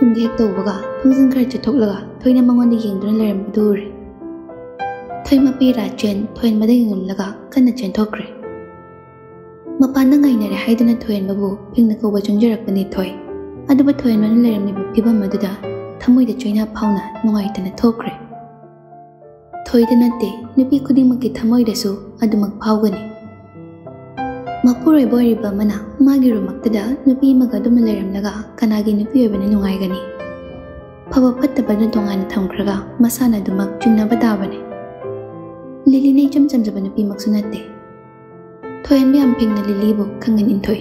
ꯇꯨꯝꯗꯤ ꯍꯦꯛ ꯇꯧꯕꯒ ꯊꯣꯡꯖꯤꯟ ꯈꯔ ꯆꯠꯊꯣꯛꯂꯒ ꯊꯣꯏꯅ ꯃꯉꯣꯟꯗ ꯌꯦꯡꯗꯨꯅ ꯂꯩꯔꯝꯕꯗꯨ ꯎꯔꯦ꯫ ꯊꯣꯏ ꯃꯄꯤ ꯔꯥꯖꯦꯟ ꯊꯣꯏꯟꯕꯗꯒꯤ ꯉꯝꯂꯒ ꯀꯟꯅ ꯆꯦꯟꯊꯣꯛꯈ꯭ꯔꯦ꯫ ꯃꯄꯥꯟꯗ ꯉꯥꯏꯅꯔꯦ ꯍꯥꯏꯗꯨꯅ ꯊꯣꯏꯟꯕꯕꯨ ꯐꯤꯡꯅ ꯀꯧꯕ ꯆꯪꯖꯔꯛꯄꯅꯤ ꯊꯣꯏ꯫ ꯑꯗꯨꯕꯨ ꯊꯣꯏꯟꯕꯅ ꯂꯩꯔꯝꯂꯤꯕ ꯐꯤꯚꯝ ꯑꯗꯨꯗ ꯊꯃꯣꯏꯗ ꯆꯣꯏꯅ ꯐꯥꯎꯅ ꯅꯨꯡꯉꯥꯏꯇꯅ ꯊꯣꯛꯈ꯭ꯔꯦ꯫ ꯊꯣꯏꯗ ꯅꯠꯇꯦ, ꯅꯨꯄꯤ ꯈꯨꯗꯤꯡꯃꯛꯀꯤ ꯊꯃꯣꯏꯗꯁꯨ ꯑꯗꯨꯃꯛ ꯐꯥꯎꯒꯅꯤ꯫ ꯃꯄꯨꯔꯣꯏꯕ ꯑꯣꯏꯔꯤꯕ ꯑꯃꯅ ꯃꯥꯒꯤ ꯔꯨꯝꯃꯛꯇꯨꯗ ꯅꯨꯄꯤ ꯑꯃꯒ ꯑꯗꯨꯝꯅ ꯂꯩꯔꯝꯂꯒ ꯀꯅꯥꯒꯤ ꯅꯨꯄꯤ ꯑꯣꯏꯕꯅ ꯅꯨꯡꯉꯥꯏꯒꯅꯤ? ꯐꯕ ꯐꯠꯇꯕꯅ ꯇꯣꯉꯥꯟꯅ ꯊꯝꯈ꯭ꯔꯒ ꯃꯁꯥꯅ ꯑꯗꯨꯃꯛ ꯆꯤꯡꯅꯕ ꯇꯥꯕꯅꯤ꯫ ꯂꯤꯂꯤꯅ ꯏꯆꯝ ꯆꯝꯖꯕ ꯅꯨꯄꯤꯃꯛꯁꯨ ꯅꯠꯇꯦ꯫ ꯊꯣꯏꯟꯕ ꯌꯥꯝ ꯐꯤꯡꯅ ꯂꯤꯂꯤꯕꯨ ꯈꯪꯍꯟ ꯏꯟꯊꯣꯛꯏ꯫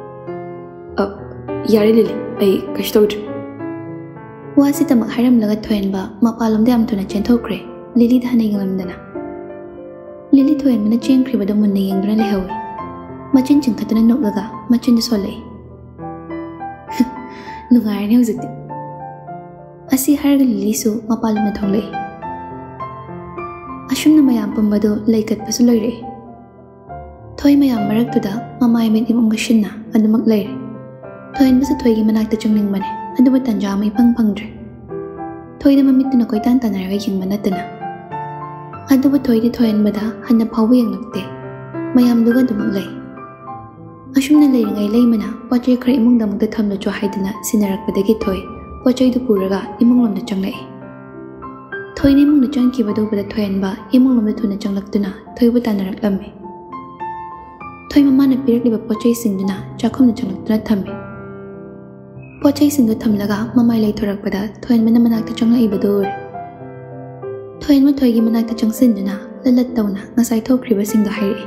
ꯌꯥꯔꯦ ꯂꯤꯂꯤ, ꯑꯩ ꯀꯩꯁꯨ ꯇꯧꯗ꯭ꯔꯤ꯫ ꯋꯥꯁꯤꯇꯃꯛ ꯍꯥꯏꯔꯝꯂꯒ ꯊꯣꯏꯟꯕ ꯃꯄꯥꯟꯂꯣꯝꯗ ꯌꯥꯝ ꯊꯨꯅ ꯆꯦꯟꯊꯣꯛꯈ꯭ꯔꯦ, ꯂꯤꯂꯤꯗ ꯍꯟꯅ ꯌꯦꯡꯂꯝꯗꯅ꯫ ꯂꯤꯂꯤ ꯊꯣꯏꯟꯕꯅ ꯆꯦꯟꯈ꯭ꯔꯤꯕꯗꯨ ꯃꯨꯟꯅ ꯌꯦꯡꯗꯨꯅ ꯂꯩꯍꯧꯏ꯫ ꯃꯆꯤꯟ ꯆꯤꯡꯈꯠꯇꯨꯅ ꯅꯣꯛꯂꯒ ꯃꯆꯤꯟꯗ ꯁꯣꯜꯂꯛꯏ꯫ ꯅꯨꯡꯉꯥꯏꯔꯅꯤ ꯍꯧꯖꯤꯛꯇꯤ꯫ ꯑꯁꯤ ꯍꯥꯏꯔꯒ ꯂꯤꯂꯤꯁꯨ ꯃꯄꯥꯟꯂꯣꯝꯗ ꯊꯣꯛꯂꯛꯏ꯫ ꯑꯁꯨꯝꯅ ꯃꯌꯥꯝ ꯄꯨꯝꯕꯗꯨ ꯂꯩꯀꯠꯄꯁꯨ ꯂꯣꯏꯔꯛꯏ꯫ ꯊꯣꯏ ꯃꯌꯥꯝ ꯃꯔꯛꯇꯨꯗ ꯃꯃꯥꯏ ꯃꯤꯠ ꯏꯃꯨꯡꯒꯁꯤꯟꯅ ꯑꯗꯨꯃꯛ ꯂꯩꯔꯦ꯫ ꯊꯣꯏꯟꯕꯁꯨ ꯊꯣꯏꯒꯤ ꯃꯅꯥꯛꯇ ꯆꯪꯅꯤꯡꯕꯅꯦ, ꯑꯗꯨꯕꯨ ꯇꯟꯖꯥ ꯑꯃ ꯏꯐꯪ ꯐꯪꯗ꯭ꯔꯦ꯫ ꯊꯣꯏꯗ ꯃꯃꯤꯠꯇꯨꯅ ꯀꯣꯏꯇꯥꯟ ꯇꯥꯟꯅꯔꯒ ꯌꯦꯡꯕ ꯅꯠꯇꯅ꯫ ꯑꯗꯨꯕꯨ ꯊꯣꯏꯗꯤ ꯊꯣꯏꯟꯕꯗ ꯍꯟꯅ ꯐꯥꯎꯕ ꯌꯦꯡꯂꯛꯇꯦ, ꯃꯌꯥꯝꯗꯨꯒ ꯑꯗꯨꯃꯛ ꯂꯩ꯫ ꯑꯁꯨꯝꯅ ꯂꯩꯔꯤꯉꯩ ꯂꯩꯃꯅ ꯄꯣꯠꯆꯩ ꯈꯔ ꯏꯃꯨꯡꯗ ꯑꯃꯨꯛꯇ ꯊꯝꯂꯨꯆꯣ ꯍꯥꯏꯗꯨꯅ ꯁꯤꯟꯅꯔꯛꯄꯗꯒꯤ ꯊꯣꯏ ꯄꯣꯠꯆꯩꯗꯨ ꯄꯨꯔꯒ ꯏꯃꯨꯡꯂꯣꯝꯗ ꯆꯪꯂꯛꯏ꯫ ꯊꯣꯏꯅ ꯏꯃꯨꯡꯗ ꯆꯪꯈꯤꯕꯗꯨ ꯎꯕꯗ ꯊꯣꯏꯟꯕ ꯏꯃꯨꯡꯂꯣꯝꯗ ꯊꯨꯅ ꯆꯪꯂꯛꯇꯨꯅ ꯊꯣꯏꯕꯨ ꯇꯥꯟꯅꯔꯛꯂꯝꯃꯤ꯫ ꯊꯣꯏ ꯃꯃꯥꯅ ꯄꯤꯔꯛꯂꯤꯕ ꯄꯣꯠꯆꯩꯁꯤꯡꯗꯨꯅ ꯆꯥꯛꯈꯨꯝꯗ ꯆꯪꯂꯛꯇꯨꯅ ꯊꯝꯃꯤ꯫ ꯄꯣꯠꯆꯩꯁꯤꯡꯗꯨ ꯊꯝꯂꯒ ꯃꯃꯥꯏ ꯂꯩꯊꯣꯔꯛꯄꯗ ꯊꯣꯏꯟꯕꯅ ꯃꯅꯥꯛꯇ ꯆꯪꯂꯛꯏꯕꯗꯨ ꯎꯔꯦ꯫ ꯊꯣꯏꯟꯕ ꯊꯣꯏꯒꯤ ꯃꯅꯥꯛꯇ ꯆꯪꯁꯤꯟꯗꯨꯅ ꯂꯠꯂꯠ ꯇꯧꯅ ꯉꯁꯥꯏ ꯊꯣꯛꯈ꯭ꯔꯤꯕꯁꯤꯡꯗꯨ ꯍꯥꯏꯔꯛꯏ꯫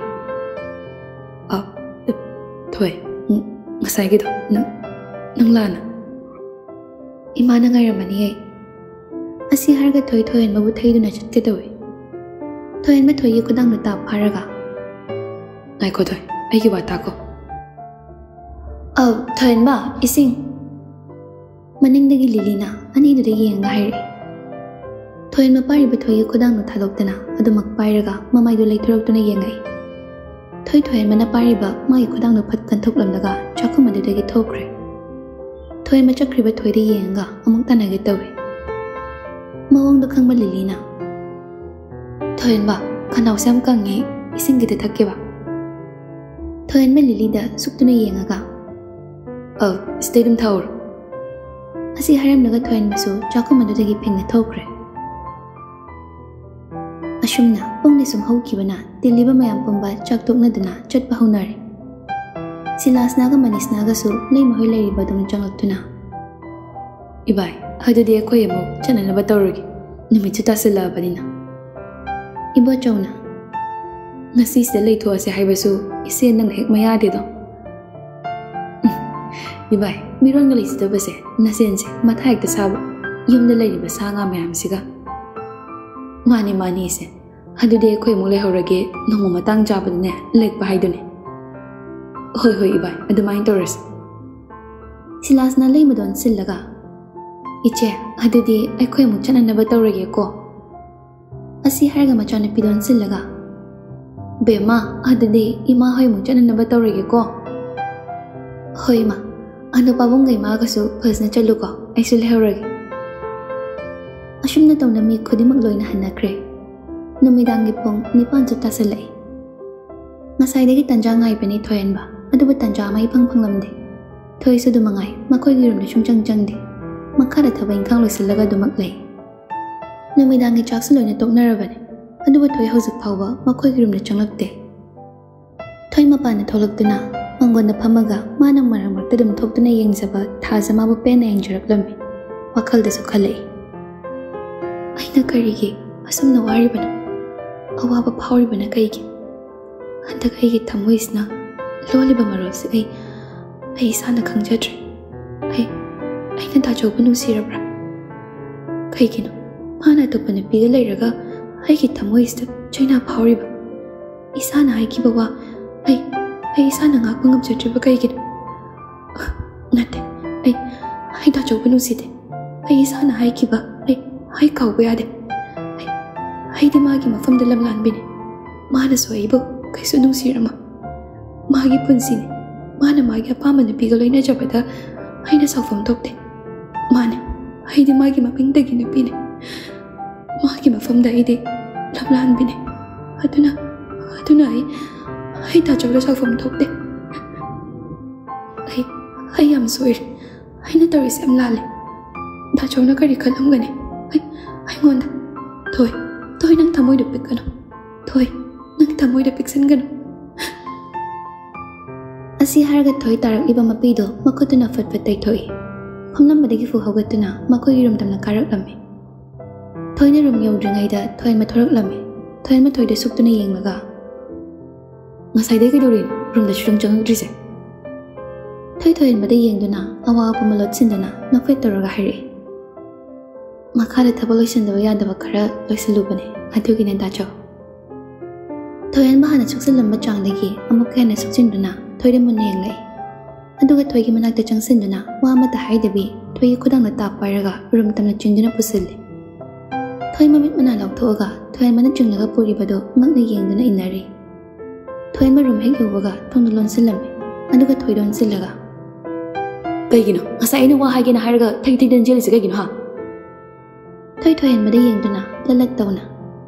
ꯊꯣꯏ, ꯉꯁꯥꯏꯒꯤꯗꯣ ꯅꯪ ꯂꯥꯟꯅ꯫ ꯏꯃꯥꯅ ꯉꯥꯏꯔꯝꯃꯅꯤ ꯑꯩ꯫ ꯑꯁꯤ ꯍꯥꯏꯔꯒ ꯊꯣꯏ ꯊꯣꯏꯟꯕꯕꯨ ꯊꯩꯗꯨꯅ ꯆꯠꯀꯦ ꯇꯧꯏ꯫ ꯊꯣꯏꯟꯕ ꯊꯣꯏꯒꯤ ꯈꯨꯗꯥꯡꯗ ꯇꯥꯞ ꯐꯥꯔꯒ, ꯉꯥꯏꯈꯣ ꯊꯣꯏ, ꯑꯩꯒꯤ ꯋꯥ ꯇꯥꯈꯣ꯫ ꯊꯣꯏꯟꯕ, ꯏꯁꯤꯡ꯫ ꯃꯅꯤꯡꯗꯒꯤ ꯂꯤꯂꯤꯅ ꯑꯅꯤꯗꯨꯗ ꯌꯦꯡꯉꯒ ꯍꯥꯏꯔꯛꯏ꯫ ꯊꯣꯏꯟꯕ ꯄꯥꯏꯔꯤꯕ ꯊꯣꯏꯒꯤ ꯈꯨꯗꯥꯡꯗꯨ ꯊꯥꯗꯣꯛꯇꯅ ꯑꯗꯨꯃꯛ ꯄꯥꯏꯔꯒ ꯃꯃꯥꯏꯗꯨ ꯂꯩꯊꯣꯔꯛꯇꯨꯅ ꯌꯦꯡꯉꯛꯏ꯫ ꯊꯣꯏꯟꯕꯅ ꯄꯥꯏꯔꯤꯕ ꯃꯥꯒꯤ ꯈꯨꯗꯥꯡꯗꯨ ꯐꯠ ꯀꯟꯊꯣꯛꯂꯝꯂꯒ ꯆꯥꯛꯈꯨꯝ ꯑꯗꯨꯗꯒꯤ ꯊꯣꯛꯈ꯭ꯔꯦ꯫ ꯊꯣꯏꯟꯕ ꯆꯠꯈ꯭ꯔꯤꯕ ꯊꯣꯏꯗ ꯌꯦꯡꯉꯒ ꯑꯃꯨꯛ ꯇꯥꯟꯅꯒꯦ ꯇꯧꯏ꯫ ꯃꯑꯣꯡꯗꯣ ꯈꯪꯕ ꯂꯤꯂꯤꯅ, ꯊꯣꯏꯟꯕ, ꯈꯅꯥꯎꯁꯦ ꯌꯥꯝ ꯀꯪꯉꯦ, ꯏꯁꯤꯡ ꯈꯤꯇ ꯊꯛꯀꯦꯕ꯫ ꯊꯣꯏꯟꯕ ꯂꯤꯂꯤꯗ ꯁꯨꯛꯇꯨꯅ ꯌꯦꯡꯉꯒ, ꯁꯤꯗꯩ ꯑꯗꯨꯝ ꯊꯛꯎꯔꯣ꯫ ꯑꯁꯤ ꯍꯥꯏꯔꯝꯂꯒ ꯊꯣꯏꯟꯕꯁꯨ ꯆꯥꯛꯈꯨꯝ ꯑꯗꯨꯗꯒꯤ ꯐꯤꯡꯅ ꯊꯣꯛꯈ꯭ꯔꯦ꯫ ꯑꯁꯨꯝꯅ ꯄꯨꯡꯗꯤ ꯁꯨꯝ ꯍꯧꯈꯤꯕꯅ ꯇꯤꯜꯂꯤꯕ ꯃꯌꯥꯝ ꯄꯨꯝꯕ ꯆꯥꯛ ꯇꯣꯛꯅꯗꯨꯅ ꯆꯠꯄ ꯍꯧꯅꯔꯦ꯫ ꯁꯤꯂꯥꯁꯅꯥꯒ ꯃꯅꯤꯁꯅꯥꯒꯁꯨ ꯂꯩꯃꯍꯣꯏ ꯂꯩꯔꯤꯕ ꯑꯗꯨꯝ ꯆꯪꯂꯛꯇꯨꯅ, ꯏꯕꯥꯏ, ꯑꯗꯨꯗꯤ ꯑꯩꯈꯣꯏ ꯑꯃꯨꯛ ꯆꯠꯅꯅꯕ ꯇꯧꯔꯒꯦ, ꯅꯨꯃꯤꯠꯁꯨ ꯇꯥꯁꯤꯜꯂꯛꯑꯕꯅꯤꯅ꯫ ꯏꯕꯣꯆꯧꯅ, ꯉꯁꯤꯁꯤꯗ ꯂꯩꯊꯣꯛꯑꯁꯦ ꯍꯥꯏꯕꯁꯨ ꯏꯆꯦ ꯅꯪꯅ ꯍꯦꯛ ꯃꯌꯥꯗꯦꯗꯣ꯫ ꯏꯕꯥꯏ, ꯃꯤꯔꯣꯟꯒ ꯂꯩꯖꯗꯕꯁꯦ ꯅꯆꯦꯟꯁꯦ ꯃꯊꯥ ꯍꯦꯛꯇ ꯁꯥꯕ, ꯌꯨꯝꯗ ꯂꯩꯔꯤꯕ ꯁꯥ ꯉꯥ ꯃꯌꯥꯝꯁꯤꯒ꯫ ꯃꯥꯅꯤ ꯏꯆꯦ, ꯑꯗꯨꯗꯤ ꯑꯩꯈꯣꯏ ꯑꯃꯨꯛ ꯂꯩꯍꯧꯔꯒꯦ, ꯅꯣꯡꯃ ꯃꯇꯥꯡ ꯆꯥꯕꯗꯅꯦ ꯂꯦꯛꯄ ꯍꯥꯏꯗꯨꯅꯦ꯫ ꯍꯣꯏ ꯏꯕꯥꯏ, ꯑꯗꯨꯃꯥꯏꯅ ꯇꯧꯔꯁꯤ꯫ ꯁꯤꯂꯥꯁꯅ ꯂꯩꯃꯗꯣꯟ ꯁꯤꯜꯂꯒ, ꯏꯆꯦ, ꯑꯗꯨꯗꯤ ꯑꯩꯈꯣꯏ ꯑꯃꯨꯛ ꯆꯠꯅꯅꯕ ꯇꯧꯔꯒꯦꯀꯣ꯫ ꯑꯁꯤ ꯍꯥꯏꯔꯒ ꯃꯆꯥꯅꯨꯄꯤꯗꯣꯟ ꯁꯤꯜꯂꯒ, ꯕꯦꯝꯃ, ꯑꯗꯨꯗꯤ ꯏꯃꯥ ꯍꯣꯏ ꯑꯃꯨꯛ ꯆꯠꯅꯅꯕ ꯇꯧꯔꯒꯦꯀꯣ꯫ ꯍꯣꯏ ꯏꯃꯥ, ꯑꯗꯣ ꯄꯥꯕꯨꯡꯒ ꯏꯃꯥꯒꯁꯨ ꯐꯖꯅ ꯆꯠꯂꯨꯀꯣ, ꯑꯩꯁꯨ ꯂꯩꯍꯧꯔꯒꯦ꯫ ꯑꯁꯨꯝꯅ ꯇꯧꯅ ꯃꯤ ꯈꯨꯗꯤꯡꯃꯛ ꯂꯣꯏꯅ ꯍꯟꯅꯈ꯭ꯔꯦ꯫ ꯅꯨꯃꯤꯗꯥꯡꯒꯤ ꯄꯨꯡ 9 ꯇꯥꯁꯤꯜꯂꯛꯏ꯫ ꯉꯁꯥꯏꯗꯒꯤ ꯇꯟꯖꯥ ꯉꯥꯏꯕꯅꯤ ꯊꯣꯏꯟꯕ, ꯑꯗꯨꯕꯨ ꯇꯟꯖꯥ ꯑꯃ ꯏꯐꯪ ꯐꯪꯂꯝꯗꯦ꯫ ꯊꯣꯏꯁꯨ ꯑꯗꯨꯃꯉꯥꯏ, ꯃꯈꯣꯏꯒꯤ ꯔꯨꯝꯗ ꯁꯨꯡꯆꯪ ꯆꯪꯗꯦ꯫ ꯃꯈꯥꯗ ꯊꯕꯛ ꯏꯪꯈꯥꯡ ꯂꯣꯏꯁꯤꯜꯂꯒ ꯑꯗꯨꯃꯛ ꯂꯩ꯫ ꯅꯨꯃꯤꯗꯥꯡꯒꯤ ꯆꯥꯛꯁꯨ ꯂꯣꯏꯅ ꯇꯣꯛꯅꯔꯕꯅꯤ, ꯑꯗꯨꯕꯨ ꯊꯣꯏ ꯍꯧꯖꯤꯛ ꯐꯥꯎꯕ ꯃꯈꯣꯏꯒꯤ ꯔꯨꯝꯗ ꯆꯪꯂꯛꯇꯦ꯫ ꯊꯣꯏ ꯃꯄꯥꯟꯗ ꯊꯣꯛꯂꯛꯇꯨꯅ ꯃꯪꯒꯣꯟꯗ ꯐꯝꯃꯒ ꯃꯥꯅ ꯃꯔꯛ ꯃꯔꯛꯇ ꯑꯗꯨꯝ ꯊꯣꯛꯇꯨꯅ ꯌꯦꯡꯖꯕ ꯊꯥꯖ ꯃꯥꯕꯨ ꯄꯦꯟꯅ ꯌꯦꯡꯖꯔꯛꯂꯝꯃꯤ꯫ ꯋꯥꯈꯜꯗꯁꯨ ꯈꯜꯂꯛꯏ, ꯑꯩꯅ ꯀꯔꯤꯒꯤ ꯑꯁꯨꯝꯅ ꯋꯥꯔꯤꯕꯅꯣ? ꯑꯋꯥꯕ ꯐꯥꯎꯔꯤꯕꯅ ꯀꯩꯒꯤ? ꯍꯟꯗꯛ ꯑꯩꯒꯤ ꯊꯃꯣꯏꯁꯤꯅ ꯂꯣꯜꯂꯤꯕ ꯃꯔꯣꯜꯁꯤ ꯑꯩ ꯏꯁꯥꯅ ꯈꯪꯖꯗ꯭ꯔꯦ꯫ ꯑꯩꯅ ꯗꯥꯆꯧꯕꯨ ꯅꯨꯡꯁꯤꯔꯕ꯭ꯔꯥ? ꯀꯩꯒꯤꯅꯣ ꯃꯥꯅ ꯑꯇꯣꯞꯄ ꯅꯨꯄꯤꯒ ꯂꯩꯔꯒ ꯑꯩꯒꯤ ꯊꯃꯣꯏꯁꯤꯗ ꯆꯩꯅꯥ ꯐꯥꯎꯔꯤꯕ? ꯏꯁꯥꯅ ꯍꯥꯏꯈꯤꯕ ꯋꯥ ꯑꯩ ꯏꯁꯥꯅ ꯉꯥꯛꯄ ꯉꯝꯖꯗ꯭ꯔꯤꯕ ꯀꯩꯒꯤꯅꯣ? ꯅꯠꯇꯦ, ꯑꯩ ꯗꯥꯆꯧꯕꯨ ꯅꯨꯡꯁꯤꯗꯦ꯫ ꯑꯩ ꯏꯁꯥꯅ ꯍꯥꯏꯈꯤꯕ ꯑꯩ ꯀꯥꯎꯕ ꯌꯥꯗꯦ꯫ ꯑꯩꯗꯤ ꯃꯥꯒꯤ ꯃꯐꯝꯗ ꯂꯝꯂꯥꯟꯕꯤꯅꯤ꯫ ꯃꯥꯅꯁꯨ ꯑꯩꯕꯨ ꯀꯩꯁꯨ ꯅꯨꯡꯁꯤꯔꯝꯃꯣꯏ꯫ ꯃꯥꯒꯤ ꯄꯨꯟꯁꯤꯅꯤ, ꯃꯥꯅ ꯃꯥꯒꯤ ꯑꯄꯥꯝꯕ ꯅꯨꯄꯤꯒ ꯂꯣꯏꯅꯖꯕꯗ ꯑꯩꯅ ꯁꯥꯎꯐꯝ ꯊꯣꯛꯇꯦ꯫ Mane, haidi magi maping dagi nupine. Magi mafamda haidi lamlan bine. Aduna ai ta chawla safam thokte. Ai am soir. Ai na taris am lale. Ta chawna kari khalam gane. Ai ngonda. Thôi nang thamoy de pikano. Thôi nang thamoy de piksan gano. Asi haraga thoi tarak iba mapido makotuna fatfat tai thoi. Homnam badagi fu hogatuna makoi rum tamna karak lamme. Thoi na rum yawdringai da thoi ma thorak lamme. Thoi ma thoi de suktuna yenglaga. Ngasai de kidorin rum da churang chang drise. Thoi bada yengduna awa pamalot sindana nokfet toroga hari. Makara thabalo sindaba yadaba khara loisalubane adugine dacho. Thoi bahana suksil lamba changdagi amuk kana suksinduna thoi de mun yenglai. Aduga thoi gi manakta changsinduna wa mata haidabi thoi khudang na tap pairaga rum tamna chinduna pusilli. Thoi mamit mana lauthoga thoi mana chunglaga puri bado ngakna yengduna inari. Thoi ma rum hek yobaga thongna lonsillamme aduga thoi don sillaga. Kaigino asa ina wa haigina haraga thai dan jeli se kaigino ha. Thoi bada yengduna lalak tawna.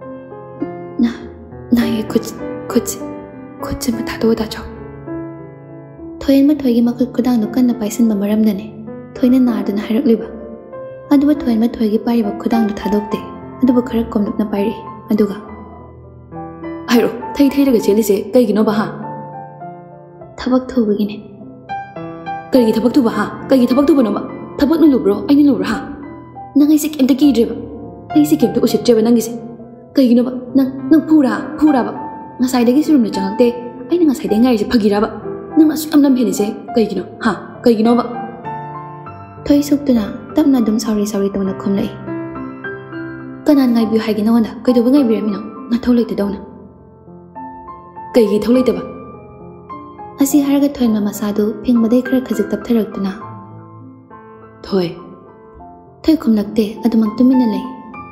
Na ye kuch ma thado dacho. Thoi ma thoi gi makut kudang no kanna paisin ba maram dane. Thoi na dana harak liba. Aduba thoi ma thoi gi pari ba kudang do thadokte. Aduba kharak komluk na pari. Aduga Airo thai daga jeli se kaigino ba ha. Thabak thubagine. Kari thabak tu ba ha. Kari thabak tu ba no ba. Thabak no lubro ai ni lubra ha. Nangai se kemta ki dreba. Ai se kemta usit dreba nangi se. Kaigino ba nang phura ba. Ngasai dagi sirum na changakte. Ai na ngasai de ngai se phagira ba. Nang asu am lam heni se kaigino ha. Kaigino ba. Thoi suktuna tapna dum sorry tawna khomlai. Kanan ngai bi haigina wanda kaido ba ngai bi ramino na tholai te dawna. Kaigi tholai te ba. Asi haraga thoi ma masadu phingmadai khara khajik taptharaktuna. Thoi khomlakte adumang tumina lei.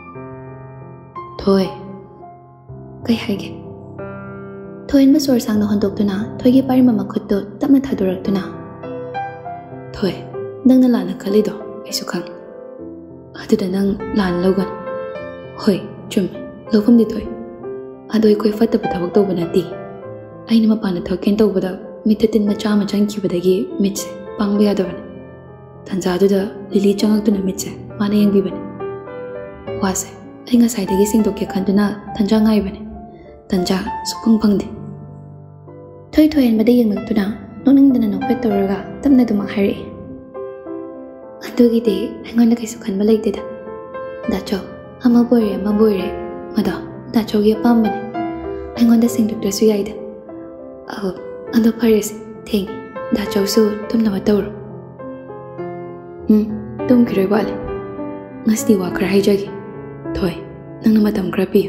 Thoi kai haige. Thoi ma sor sang no hondoktuna thoi gi pari ma makhutto tapna thaduraktuna. Thoi nangna lana khalido aisu khang. Aduda nang lan logan. Hoi chum lokum di thoi. Adoi koi fatta ba thawak to banati. Aina mapana thoken to bada mitatin macha changki badagi mitse pangba yadaban. Tanja aduda lili changaktuna mitse mana yang bibane. Wase ai ngasai dagi singdokke khanduna tanja ngai bane. Tanja supang pangde. Thoi bada yengmaktuna noningdana nokpet toraga tamna duma hari. Adugi de aingonda kaisu khanba laiteda. Dacho ama boire mada dacho gi pambane. Aingonda singdoktasu yaida. Ando paris thing dacho su tumna matawro. Tum kiroi wale. Ngasti wa khara haijagi. Thoi nangna matam khara pi.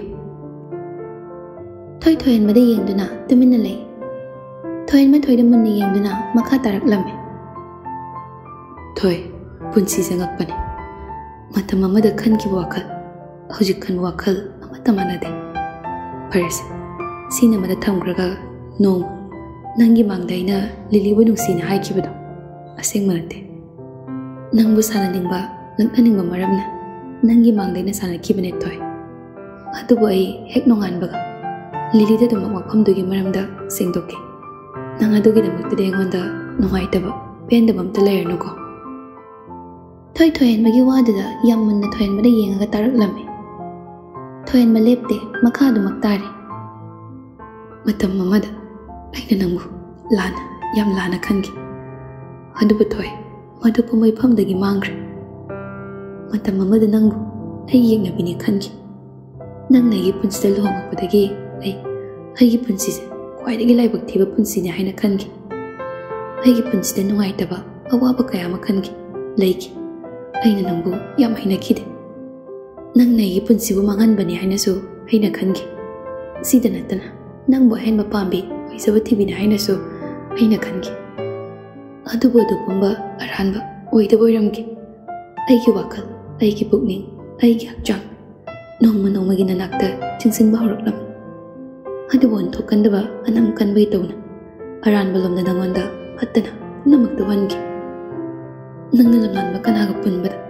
Thoi bada yengduna tumina lei. Thoi da munni yengduna makha tarak lamme. Thoi punsi sangakpane. Matam amada khanki wakal. Hojik khan wakal amata manade. Paris sina mada thamgraga no nangi mangdaina lili bunung sina haikibado. Aseng manate. Nangbu sana ningba laknaning maramna nangi mangdaina sana kibane thoi. Adubo ai hek nongan baga. Lili da dum wafam dugi maramda sengdoke. Nang adugi da makde ngonda nongai taba pen da bamta layer no ko. Thoi magi wadada yammunna thoi bada yengaga tarak lamme. Thoi ma lepte makha du maktari. Matam mamada aina nangbu lana yam lana khangi. Adubu thoi madupu mai phamdagi mangre. Matam mamada nangbu ai yengna bini khangi. Nang nai punsida lohongakpadagi ai gi punsise kwaidagi laibak thiba punsine haina khangi. Ai gi punsida nungaitaba awaba kaya ma khangi leiki. Aina nangbu yam haina khide. Nang nai punsibu mangan bani haina su haina khangi. Sida natana nangbu henba pambi oisaba thibina haina su haina khangi. Adubu pamba aranba oidaba oiramgi. Aigi wakal, aigi pukning, aigi hakchang. Nongma gi nanakta chingsinba horoklam. Adubu onthokandaba anam kanbai tawna. Aranba lomda nangonda fattana punamakta wangi. Nangna lamlanba kanaga punbada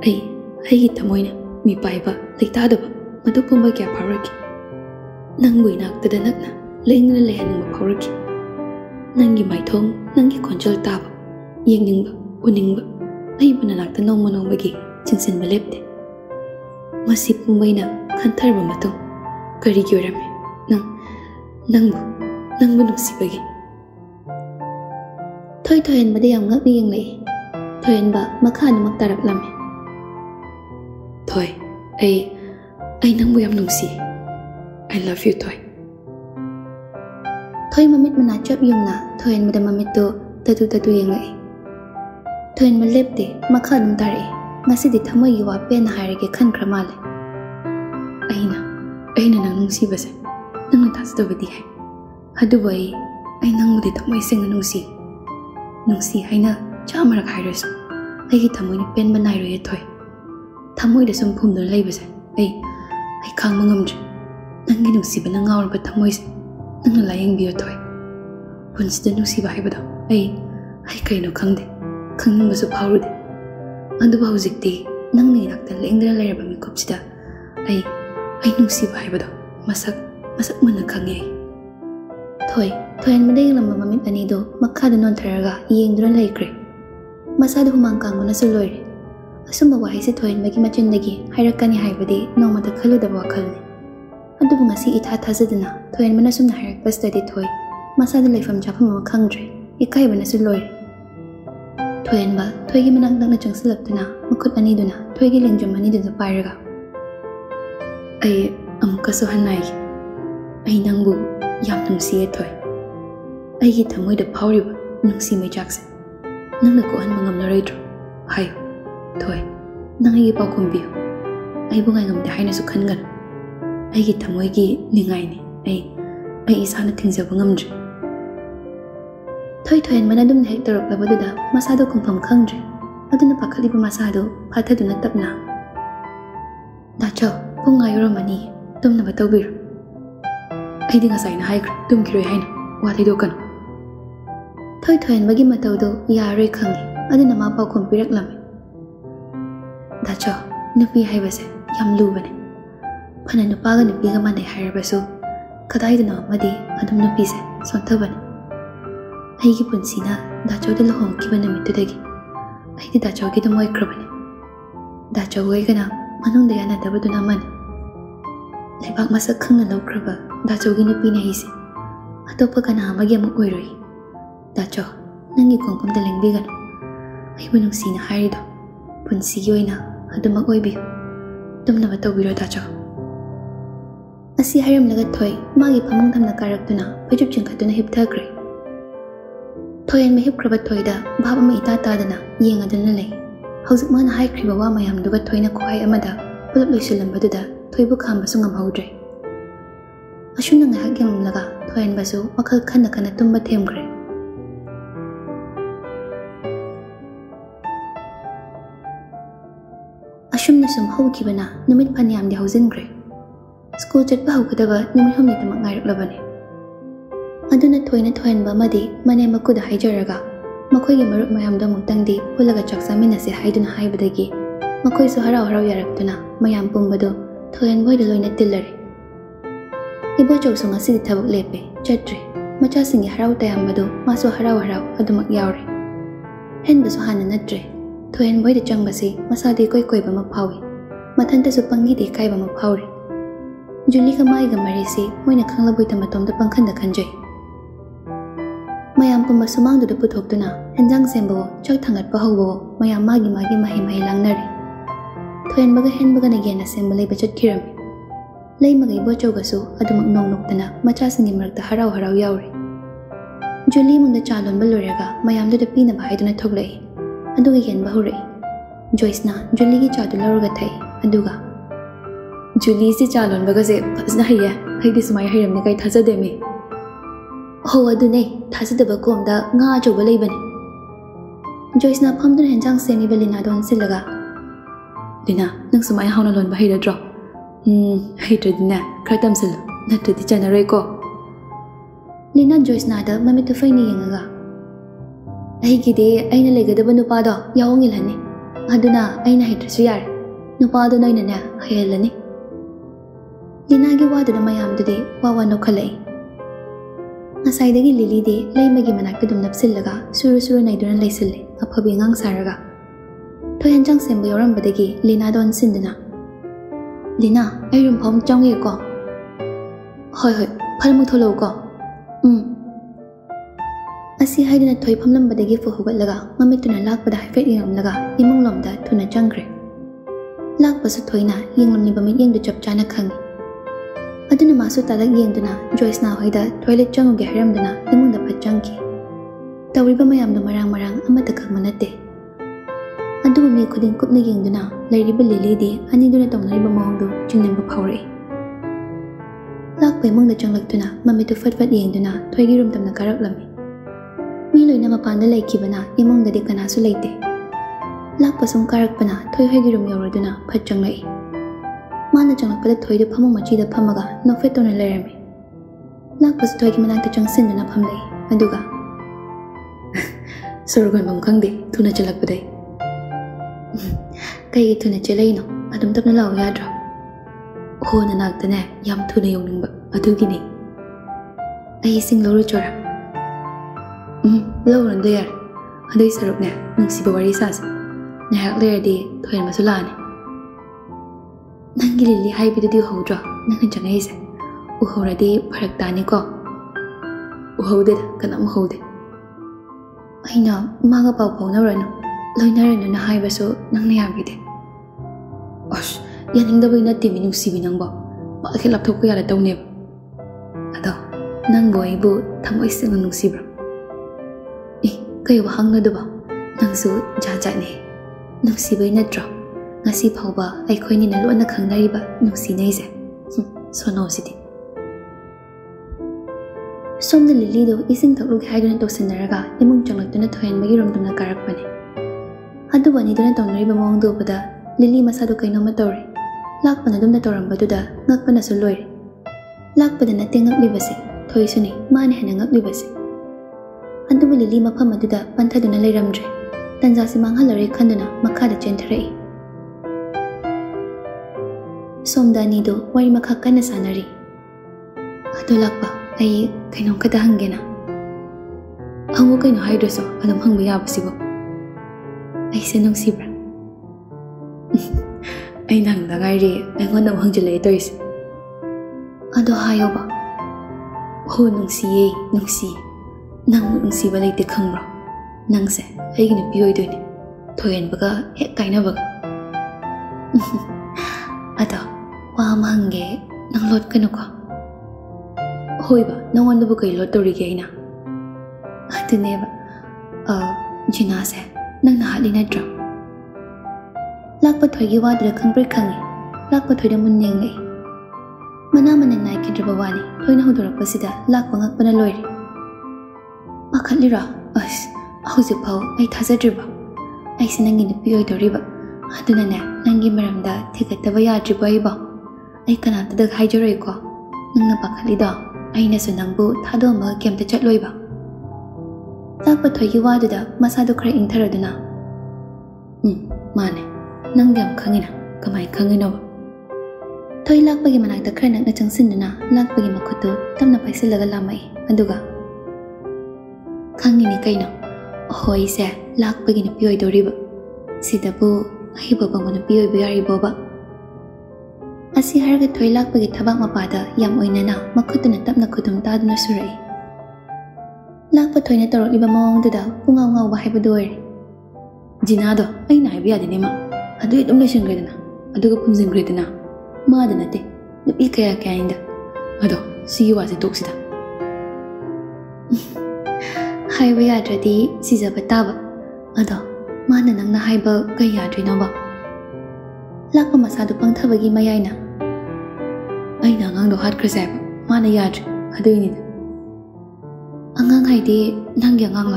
ꯑꯩꯒꯤ ꯊꯃꯣꯏꯅ ꯃꯤꯄꯥꯏꯕ ꯂꯩꯇꯥꯗꯕ ꯃꯗꯨ ꯄꯨꯝꯕ ꯀꯌꯥ ꯐꯥꯎꯔꯛꯈꯤ ꯅꯪꯕꯨ ꯏꯅꯥꯛꯇꯗ ꯅꯛꯅ ꯂꯦꯡꯗꯅ ꯂꯩꯍꯟꯅꯤꯡꯕ ꯐꯥꯎꯔꯛꯈꯤ ꯅꯪꯒꯤ ꯃꯥꯏꯊꯣꯡ ꯅꯪꯒꯤ ꯈꯣꯟꯖꯦꯜ ꯇꯥꯕ ꯌꯦꯡꯅꯤꯡꯕ ꯎꯅꯤꯡꯕ ꯑꯩꯕꯨ ꯅꯅꯥꯛꯇ ꯅꯣꯡꯃ ꯅꯣꯡꯃꯒꯤ ꯆꯤꯡꯁꯤꯟꯕ ꯂꯦꯞꯇꯦ ꯃꯁꯤ ꯄꯨꯝꯕꯩꯅ ꯈꯟꯊꯔꯕ ꯃꯇꯨꯡ ꯀꯔꯤꯒꯤ ꯑꯣꯏꯔꯝꯃꯤ ꯅꯪꯕꯨ ꯅꯨꯡꯁꯤꯕꯒꯤ ꯊꯣꯏ ꯊꯣꯏꯍꯟꯕꯗ ꯌꯥꯝ ꯉꯛꯅ ꯌꯦꯡꯂꯛꯏ ꯊꯣꯏꯍꯟꯕ ꯃꯈꯥ ꯑꯗꯨꯃꯛ ꯇꯥꯔꯛꯂꯝꯃꯤ ꯊꯣꯏ ꯑꯩ ꯅꯪꯕꯨ ꯌꯥꯝ ꯅꯨꯡꯁꯤ I love you ꯊꯣꯏ ꯊꯣꯏ ꯃꯃꯤꯠ ꯃꯅꯥ ꯆꯞ ꯌꯨꯡꯅ ꯊꯣꯏꯍꯟꯕꯗ ꯃꯃꯤꯠꯇꯨ ꯇꯗꯨ ꯌꯦꯡꯂꯛꯏ ꯊꯣꯏꯍꯟꯕ ꯂꯦꯞꯇꯦ ꯃꯈꯥ ꯑꯗꯨꯝ ꯇꯥꯔꯛꯏ ꯉꯁꯤꯗꯤ ꯊꯃꯣꯏꯒꯤ ꯋꯥ ꯄꯦꯟꯅ ꯍꯥꯏꯔꯒꯦ ꯈꯟꯈ꯭ꯔ ꯃꯥꯜꯂꯦ ꯑꯩꯅ ꯅꯪ ꯅꯨꯡꯁꯤꯕꯁꯦ ꯅꯪꯅ ꯊꯥꯖꯗꯕꯗꯤ ꯌꯥꯏ ꯑꯗꯨꯕꯨ ꯑꯩ ꯅꯪꯕꯨꯗꯤ ꯊꯃꯣꯏ ꯁꯦꯡꯅ ꯅꯨꯡꯁꯤ ꯍꯥꯏꯅ ꯆꯥꯃꯔꯛ ꯍꯥꯏꯔꯁꯨ ꯑꯩꯒꯤ ꯊꯃꯣꯏꯅ ꯄꯦꯟꯕ ꯅꯥꯏꯔꯣꯏꯌꯦ ꯊꯣꯏ ꯊꯃꯣꯏꯗ ꯁꯨꯝ ꯐꯨꯝꯗꯨꯅ ꯂꯩꯕꯁꯦ ꯑꯩ ꯈꯥꯡꯕ ꯉꯝꯗ꯭ꯔꯦ ꯅꯪꯒꯤ ꯅꯨꯡꯁꯤꯕꯅ ꯉꯥꯎꯔꯕ ꯊꯃꯣꯏꯁꯦ ꯅꯪꯅ ꯂꯥꯌꯦꯡꯕꯤꯌꯣ ꯊꯣꯏ ꯄꯨꯟꯁꯤꯗ ꯅꯨꯡꯁꯤꯕ ꯍꯥꯏꯕꯗꯣ ꯑꯩ ꯀꯩꯅꯣ ꯈꯪꯗꯦ ꯈꯪꯅꯤꯡꯕꯁꯨ ꯐꯥꯎꯔꯨꯗꯦ ꯑꯗꯨꯕꯨ ꯍꯧꯖꯤꯛꯇꯤ ꯅꯪꯅ ꯏꯅꯥꯛꯇ ꯂꯦꯡꯗꯅ ꯂꯩꯔꯕ ꯃꯤꯀꯨꯞꯁꯤꯗ ꯑꯩ ꯅꯨꯡꯁꯤꯕ ꯍꯥꯏꯕꯗꯣ ꯃꯁꯛ ꯃꯨꯟꯅ ꯈꯪꯉꯦ ꯊꯣꯏꯍꯟꯕꯗ ꯌꯦꯡꯂꯝꯕ ꯃꯃꯤꯠ ꯑꯅꯤꯗꯨ ꯃꯈꯥꯗ ꯅꯣꯟꯊꯔꯒ ꯌꯦꯡꯗꯨꯅ ꯂꯩꯈ꯭ꯔꯦ ꯃꯁꯥꯗ ꯍꯨꯃꯥꯡ ꯀꯥꯡꯕꯅꯁꯨ ꯂꯣꯏꯔꯦ ꯑꯁꯨꯝꯕ ꯋꯥꯍꯩꯁꯦ ꯊꯣꯏꯍꯟꯕꯒꯤ ꯃꯆꯤꯟꯗꯒꯤ ꯍꯥꯏꯔꯛꯀꯅꯤ ꯍꯥꯏꯕꯗꯤ ꯅꯣꯡꯃꯇ ꯈꯜꯂꯨꯗꯕ ꯋꯥꯈꯜꯅꯤ ꯑꯗꯨꯕꯨ ꯉꯁꯤ ꯏꯊꯥ ꯊꯥꯖꯗꯅ ꯊꯣꯏꯍꯟꯕꯅ ꯁꯨꯝꯅ ꯍꯥꯏꯔꯛꯄꯁꯤꯗꯗꯤ ꯃꯁꯥꯗ ꯂꯩꯐꯝ ꯆꯥꯐꯝ ꯑꯃ ꯈꯪꯗ꯭ꯔꯦ ꯏꯀꯥꯏꯕꯅꯁꯨ ꯂꯣꯏꯔꯦ ꯊꯣꯏꯍꯟꯕ ꯊꯣꯏꯒꯤ ꯃꯅꯥꯛ ꯅꯛꯅ ꯆꯪꯁꯤꯜꯂꯛꯇꯨꯅ ꯃꯈꯨꯠ ꯑꯅꯤꯗꯨꯅ ꯊꯣꯏꯒꯤ ꯂꯦꯡꯖꯨꯝ ꯑꯅꯤꯗꯨꯗ ꯄꯥꯏꯔꯒ ꯑꯩ ꯑꯃꯨꯛꯀꯁꯨ ꯍꯟꯅꯥꯏꯒꯦ ꯑꯩ ꯅꯪꯕꯨ ꯌꯥꯝ ꯅꯨꯡꯁꯤꯌꯦ ꯊꯣꯏ ꯑꯩꯒꯤ ꯊꯃꯣꯏꯗ ꯐꯥꯎꯔꯤꯕ ꯅꯨꯡꯁꯤ ꯃꯩꯆꯥꯛꯁꯦ ꯅꯪꯅ ꯀꯣꯛꯍꯟꯕ ꯉꯝꯂꯔꯣꯏꯗ꯭ꯔꯣ ꯍꯥꯏꯌꯨ ꯊꯣꯏ ꯅꯪ ꯑꯩꯒꯤ ꯄꯥꯎꯈꯨꯝ ꯄꯤꯌꯨ ꯑꯩꯕꯨ ꯉꯥꯏꯉꯝꯗꯦ ꯍꯥꯏꯅꯁꯨ ꯈꯟꯒꯅꯨ ꯑꯩꯒꯤ ꯊꯃꯣꯏꯒꯤ ꯅꯤꯡꯉꯥꯏꯅꯤ ꯑꯩ ꯏꯁꯥꯅ ꯊꯤꯡꯖꯕ ꯉꯝꯗ꯭ꯔꯦ ꯊꯣꯏꯍꯟꯕꯅ ꯑꯗꯨꯝꯅ ꯍꯦꯛ ꯇꯧꯔꯛꯂꯕꯗꯨꯗ ꯃꯁꯥꯗꯣ ꯈꯨꯝꯐꯝ ꯈꯪꯗ꯭ꯔꯦ ꯑꯗꯨꯅ ꯄꯥꯈꯠꯂꯤꯕ ꯃꯁꯥꯗꯣ ꯐꯥꯊꯗꯨꯅ ꯇꯞꯅ ꯗꯥꯆꯧ ꯄꯨꯡ ꯌꯧꯔꯝꯃꯅꯤ ꯇꯨꯝꯅꯕ ꯇꯧꯕꯤꯔꯣ ꯑꯩꯗꯤ ꯉꯁꯥꯏꯅ ꯍꯥꯏꯈ꯭ꯔꯦ ꯇꯨꯝꯈꯤꯔꯣꯏ ꯍꯥꯏꯅ ꯋꯥ ꯊꯩꯗꯣꯛꯀꯅꯨ ꯊꯣꯏꯍꯟꯕꯒꯤ ꯃꯇꯧꯗꯣ ꯌꯥꯔꯣꯏ ꯈꯪꯉꯤ ꯑꯗꯨꯅ ꯃꯥ ꯄꯥꯎꯈꯨꯝ ꯄꯤꯔꯛꯂꯝꯃꯤ ꯗꯥꯆꯧ ꯅꯨꯄꯤ ꯍꯥꯏꯕꯁꯦ ꯌꯥꯝ ꯂꯨꯕꯅꯦ ꯐꯅ ꯅꯨꯄꯥꯒ ꯅꯨꯄꯤꯒ ꯃꯥꯟꯅꯩ ꯍꯥꯏꯔꯕꯁꯨ ꯀꯗꯥꯏꯗꯅꯣ ꯑꯃꯗꯤ ꯑꯗꯨꯝ ꯅꯨꯄꯤꯁꯦ ꯁꯣꯟꯊꯕꯅꯦ ꯑꯩꯒꯤ ꯄꯨꯟꯁꯤꯅ ꯗꯥꯆꯧꯗ ꯂꯨꯍꯣꯡꯈꯤꯕ ꯅꯨꯃꯤꯠꯇꯨꯗꯒꯤ ꯑꯩꯗꯤ ꯗꯥꯆꯧꯒꯤ ꯑꯗꯨꯝ ꯑꯣꯏꯈ꯭ꯔꯕꯅꯦ ꯗꯥꯆꯧ ꯑꯣꯏꯒꯅ ꯃꯅꯨꯡꯗ ꯌꯥꯅꯗꯕꯗꯨꯅ ꯑꯃꯅꯤ ꯂꯩꯕꯥꯛ ꯃꯁꯛ ꯈꯪꯅ ꯂꯧꯈ꯭ꯔꯕ ꯗꯥꯆꯧꯒꯤ ꯅꯨꯄꯤꯅ ꯑꯩꯁꯦ ꯑꯇꯣꯞꯄ ꯀꯅꯥ ꯑꯃꯒꯤ ꯑꯃꯨꯛ ꯑꯣꯏꯔꯣꯏ ꯗꯥꯆꯧ ꯅꯪꯒꯤ ꯈꯣꯡꯐꯝꯗ ꯂꯦꯡꯕꯤꯒꯅꯨ ꯑꯩꯕꯨ ꯅꯨꯡꯁꯤꯅ ꯍꯥꯏꯔꯤꯗꯣ ꯄꯨꯟꯁꯤꯒꯤ ꯑꯣꯏꯅ ꯑꯗꯨꯃꯛ ꯑꯣꯏꯕꯤꯌꯨ ꯇꯨꯝꯅꯕ ꯇꯧꯕꯤꯔꯣ ꯗꯥꯆꯧ ꯑꯁꯤ ꯍꯥꯏꯔꯝꯂꯒ ꯊꯣꯏ ꯃꯥꯒꯤ ꯐꯃꯨꯡ ꯊꯝꯅ ꯀꯥꯔꯛꯇꯨꯅ ꯐꯩꯖꯨꯞ ꯆꯤꯡꯈꯠꯇꯨꯅ ꯍꯤꯞꯊꯈ꯭ꯔꯦ ꯊꯣꯏꯍꯟꯕ ꯍꯤꯞꯈ꯭ꯔꯕ ꯊꯣꯏꯗ ꯚꯥꯞ ꯑꯃ ꯏꯇꯥ ꯇꯥꯗꯅ ꯌꯦꯡꯉꯗꯨꯅ ꯂꯩ ꯍꯧꯖꯤꯛ ꯃꯥꯅ ꯍꯥꯏꯈ꯭ꯔꯤꯕ ꯋꯥ ꯃꯌꯥꯝꯗꯨꯒ ꯊꯣꯏꯅ ꯈꯨꯍꯥꯏ ꯑꯃꯗ ꯄꯨꯂꯞ ꯂꯣꯏꯁꯤꯜꯂꯝꯕꯗꯨꯗ ꯊꯣꯏꯕꯨ ꯈꯥꯝꯕꯁꯨ ꯉꯝꯍꯧꯗ꯭ꯔꯦ ꯑꯁꯨꯝꯅ ꯉꯥꯏꯍꯥꯛ ꯌꯦꯡꯂꯝꯂꯒ ꯊꯣꯏꯍꯟꯕꯁꯨ ꯋꯥꯈꯜ ꯈꯟꯅ ꯇꯨꯝꯕ ꯊꯦꯝꯈ꯭ꯔꯦ ꯑꯁꯨꯝꯅ ꯁꯨꯝ ꯍꯧꯈꯤꯕꯅ ꯅꯨꯃꯤꯠ ꯐꯅꯌꯥꯝꯗꯤ ꯍꯧꯖꯤꯟꯈ꯭ꯔꯦ ꯁ꯭ꯀꯨꯜ ꯆꯠꯄ ꯍꯧꯒꯗꯕ ꯅꯨꯃꯤꯠ ꯍꯨꯝꯅꯤꯗꯃꯛ ꯉꯥꯏꯔꯛꯂꯕꯅꯤ ꯑꯗꯨꯅ ꯊꯣꯏꯅ ꯊꯣꯏꯍꯟꯕ ꯑꯃꯗꯤ ꯃꯅꯦꯝ ꯃꯀꯨꯗ ꯍꯥꯏꯖꯔꯒ ꯃꯈꯣꯏꯒꯤ ꯃꯔꯨꯞ ꯃꯌꯥꯝꯗꯣ ꯑꯃꯨꯛꯇꯪꯗꯤ ꯄꯨꯜꯂꯒ ꯆꯥꯛ ꯆꯥꯃꯤꯟꯅꯁꯦ ꯍꯥꯏꯗꯨꯅ ꯍꯥꯏꯕꯗꯒꯤ ꯃꯈꯣꯏꯁꯨ ꯍꯔꯥꯎ ꯌꯥꯔꯛꯇꯨꯅ ꯃꯌꯥꯝ ꯄꯨꯝꯕꯗꯣ ꯊꯣꯏꯍꯟꯕ ꯍꯣꯏꯗ ꯂꯣꯏꯅ ꯇꯤꯜꯂꯔꯦ ꯏꯕꯣꯆꯧꯁꯨ ꯉꯁꯤꯗꯤ ꯊꯕꯛ ꯂꯦꯞꯄꯦ ꯆꯠꯇ꯭ꯔꯦ ꯃꯆꯥꯁꯤꯡꯒꯤ ꯍꯔꯥꯎ ꯇꯌꯥꯝꯕꯗꯣ ꯃꯥꯁꯨ ꯍꯔꯥꯎ ꯑꯗꯨꯃꯛ ꯌꯥꯎꯔꯦ ꯍꯦꯟꯕꯁꯨ ꯍꯥꯟꯅ ꯅꯠꯇ꯭ꯔꯦ ꯊꯣꯏꯍꯟꯕ ꯍꯣꯏꯗ ꯆꯪꯕꯁꯤ ꯃꯁꯥꯗ ꯏꯀꯣꯏ ꯀꯣꯏꯕ ꯑꯃ ꯐꯥꯎꯏ ꯃꯊꯟꯇꯁꯨ ꯄꯪꯒꯤꯗ ꯏꯀꯥꯏꯕ ꯑꯃ ꯐꯥꯎꯔꯤ ꯖꯨꯂꯤꯒ ꯃꯥꯏꯒ ꯃꯔꯤꯁꯤ ꯃꯣꯏꯅ ꯈꯪꯂꯕꯣꯏꯗ ꯃꯇꯣꯝꯗ ꯄꯪꯈꯟꯗ ꯈꯟꯖꯩ ꯃꯌꯥꯝ ꯄꯨꯝꯕ ꯁꯨꯃꯥꯡꯗꯨꯗ ꯄꯨꯊꯣꯛꯇꯨꯅ ꯍꯦꯟꯖꯥꯡ ꯁꯦꯝꯕꯋꯣ ꯆꯥꯛ ꯊꯥꯡꯒꯠꯄ ꯍꯧꯕꯋꯣ ꯃꯌꯥꯝ ꯃꯥꯒꯤ ꯃꯍꯩ ꯂꯥꯡꯅꯔꯦ ꯊꯣꯏꯍꯟꯕꯒ ꯍꯦꯟꯕꯒꯅ ꯌꯦꯟꯅ ꯁꯦꯝꯕ ꯂꯩꯕ ꯆꯠꯈꯤꯔꯝꯃꯤ ꯂꯩꯃꯒ ꯏꯕꯣꯆꯧꯒꯁꯨ ꯑꯗꯨꯃꯛ ꯅꯣꯛꯇꯅ ꯃꯆꯥꯁꯤꯡꯒꯤ ꯃꯔꯛꯇ ꯍꯔꯥꯎ ꯌꯥꯎꯔꯤ ꯖꯨꯂꯤ ꯏꯃꯨꯡꯗ ꯆꯥ ꯂꯣꯟꯕ ꯂꯣꯏꯔꯒ ꯃꯌꯥꯝꯗꯨꯗ ꯄꯤꯅꯕ ꯍꯥꯏꯗꯨꯅ ꯊꯣꯛꯂꯛꯏ ꯑꯗꯨꯒ ꯌꯦꯟꯕ ꯍꯧꯔꯛꯏ ꯖꯣꯏꯁꯅ ꯖꯨꯂꯤꯒꯤ ꯆꯥꯗꯨ ꯂꯧꯔꯒ ꯊꯛꯏ ꯑꯗꯨꯒ ꯖꯨꯂꯤꯁꯤ ꯆꯥ ꯂꯣꯟꯕꯒꯁꯦ ꯐꯖꯅ ꯍꯩꯌꯦ ꯑꯩꯗꯤ ꯁꯨꯃꯥꯏꯅ ꯍꯩꯔꯝꯅꯤ ꯀꯩ ꯊꯥꯖꯗꯦꯃꯤ ꯍꯣ ꯑꯗꯨꯅꯦ ꯊꯥꯖꯗꯕ ꯀꯣꯝꯗ ꯉꯥ ꯑꯆꯧꯕ ꯂꯩꯕꯅꯤ ꯖꯣꯏꯁꯅ ꯐꯝꯗꯨꯅ ꯍꯦꯟꯖꯥꯡ ꯁꯦꯝꯃꯤꯕ ꯂꯤꯅꯥꯗꯣ ꯑꯣꯟꯁꯤꯜꯂꯒ ꯂꯤꯅꯥ ꯅꯪ ꯁꯨꯃꯥꯏꯅ ꯍꯥꯎꯅ ꯂꯣꯟꯕ ꯍꯩꯔꯗ꯭ꯔꯣ ꯍꯩꯇ꯭ꯔꯗꯤꯅꯦ ꯈꯔ ꯇꯝꯁꯤꯜꯂꯨ ꯅꯠꯇ꯭ꯔꯗꯤ ꯆꯥꯟꯅꯔꯣꯏꯀꯣ ꯂꯤꯅꯥ ꯖꯣꯏꯁꯅꯥꯗ ꯃꯃꯤꯠꯇꯨ ꯐꯩꯅ ꯌꯦꯡꯉꯒ ꯑꯩꯒꯤꯗꯤ ꯑꯩꯅ ꯂꯩꯒꯗꯕ ꯅꯨꯄꯥꯗꯣ ꯌꯥꯎꯍꯧ ꯏꯜꯍꯟꯅꯤ aduna aina haitrasu yare nupado noinane hayalani Linagi wadu mayam dudi wawa no khalai Ngasai Lily de lay magi manakta dum napsillaga suru naiduna laisille aphabi ngang saraga Toyan jang sembu yorambadagi Lina don sindana Lina ayrum phom chongi ko Hoi phalmu tholo ko Asi haiduna thoi phamlambadagi fu hugatlaga mamituna lakpada haifet yamlaga imung lomda thuna changre Lakpasu thoina yenglamni bamit yengdu chapchana khangi Aduna masu talag yengduna Joyce na hoida toilet changuge haramduna imungda pachangki Tawriba mayamdu marang amata khangmanate Adubu mi khudin kupna yengduna lairiba Lily de aniduna tomnariba mawangdu chingnamba phawre Lakpa imungda changlaktuna mamitu fatfat yengduna thoigi rum tamna karaklami Mi loina mapanda laikibana imungda de kanasu leite Lakpa sum karakpana thoi hoigi rum yoroduna pachanglai Mana changlakpada thoidu phamu machida phamaga nofetona lerami Lakpasu thoigi manakta changsinduna phamlai aduga Sorogon bam khangde thuna chalakpadai Kai thuna chelaino adum tapna law yadra Hona naktane yam thuna yoningba adugini Ai sing loru chora Lawran deyar adai sarukne nungsiba wari sas Nahak lerdi thoyan masulani Nangi Lily haibidudi uhodra nanga jangaise uhoradi pharak tani ko uhode kanam uhode aina maga pau phonaranu loinaranu na haibaso nangna yabide ash yaningda boina timi nungsibi nangba ba khilap thokku yara tawne ado nang boibu thamoi sing nungsibra kayo hangna duba nangsu jajane nungsibai natra ngasi phauba aikhoini na lona khangnariba nungsinai sono sidi somna Lily do ising thaklu haiduna tosinaraga imung changlaktuna thoyan magi romduna karakpane adubani duna tonriba mawang dobada Lily masadu kainoma tawre lakpana dumna torambaduda ngakpana su loire lakpada na tengaklibase thoisuni mane hana ngaklibase adubu Lily mafam aduda panthaduna leiramdre tanjasi manghalare khanduna makhada chentharai Somdanido wari makha kana sanari ado lakpa ai kainong kada hangena ango kaino haidraso adum hangba yabasibo ai senong sibra ai nang dagairi angon dam hangjale tois ado hayoba ho nungsi nang nungsiba leite khangbra nangse aigini piyoi doine thoyen baga he kaina baga ado wa mangge nang lot kanuko hoiba nangondabu kai lot torige ina atuneba jina se nang na hali natra lakpa thoigi wadra khangpri khangi lakpa thoida munneng lei mana nai kidrba wani thoina hodorakpasida lakpa ngakpana loire akhalira as hauji phau ai thajadriba ai sinangi ni piyoi doriba aduna ne nangi maramda thigataba yadriba iba ai kanata da haijoroi ko nangna pakhalida aina su nangbu thado ma kemta chatloiba lakpa thoigi waduda masadu khra ingtharaduna mane nangyam khangina kamai khangino thoi lakpagi manakta khra nangna changsinduna lakpagi makhutu tamna paisilaga lamai aduga khangini kaino hoi se lakpagi ni piyoi doriba sidabu hiba bangona piyoi biyari boba Asi harga thoi lakpagi thabak mapada yam oinana makhutuna tapna khutum taduna surai lakpa thoina torokliba mawangduda pungaw ngaw ba haibadoi jinado ai na biya dinema adu idum lesingredana aduga phumjingredana maada nate nupi kaya kainda ado sigi wase toksida haiba yadradi sijaba taba ado mana nangna haiba kai yadrinoba lakpa masadu pangthabagi mayaina aina angangdo hatkraseb mana yadri aduini angang haidi nangya angangla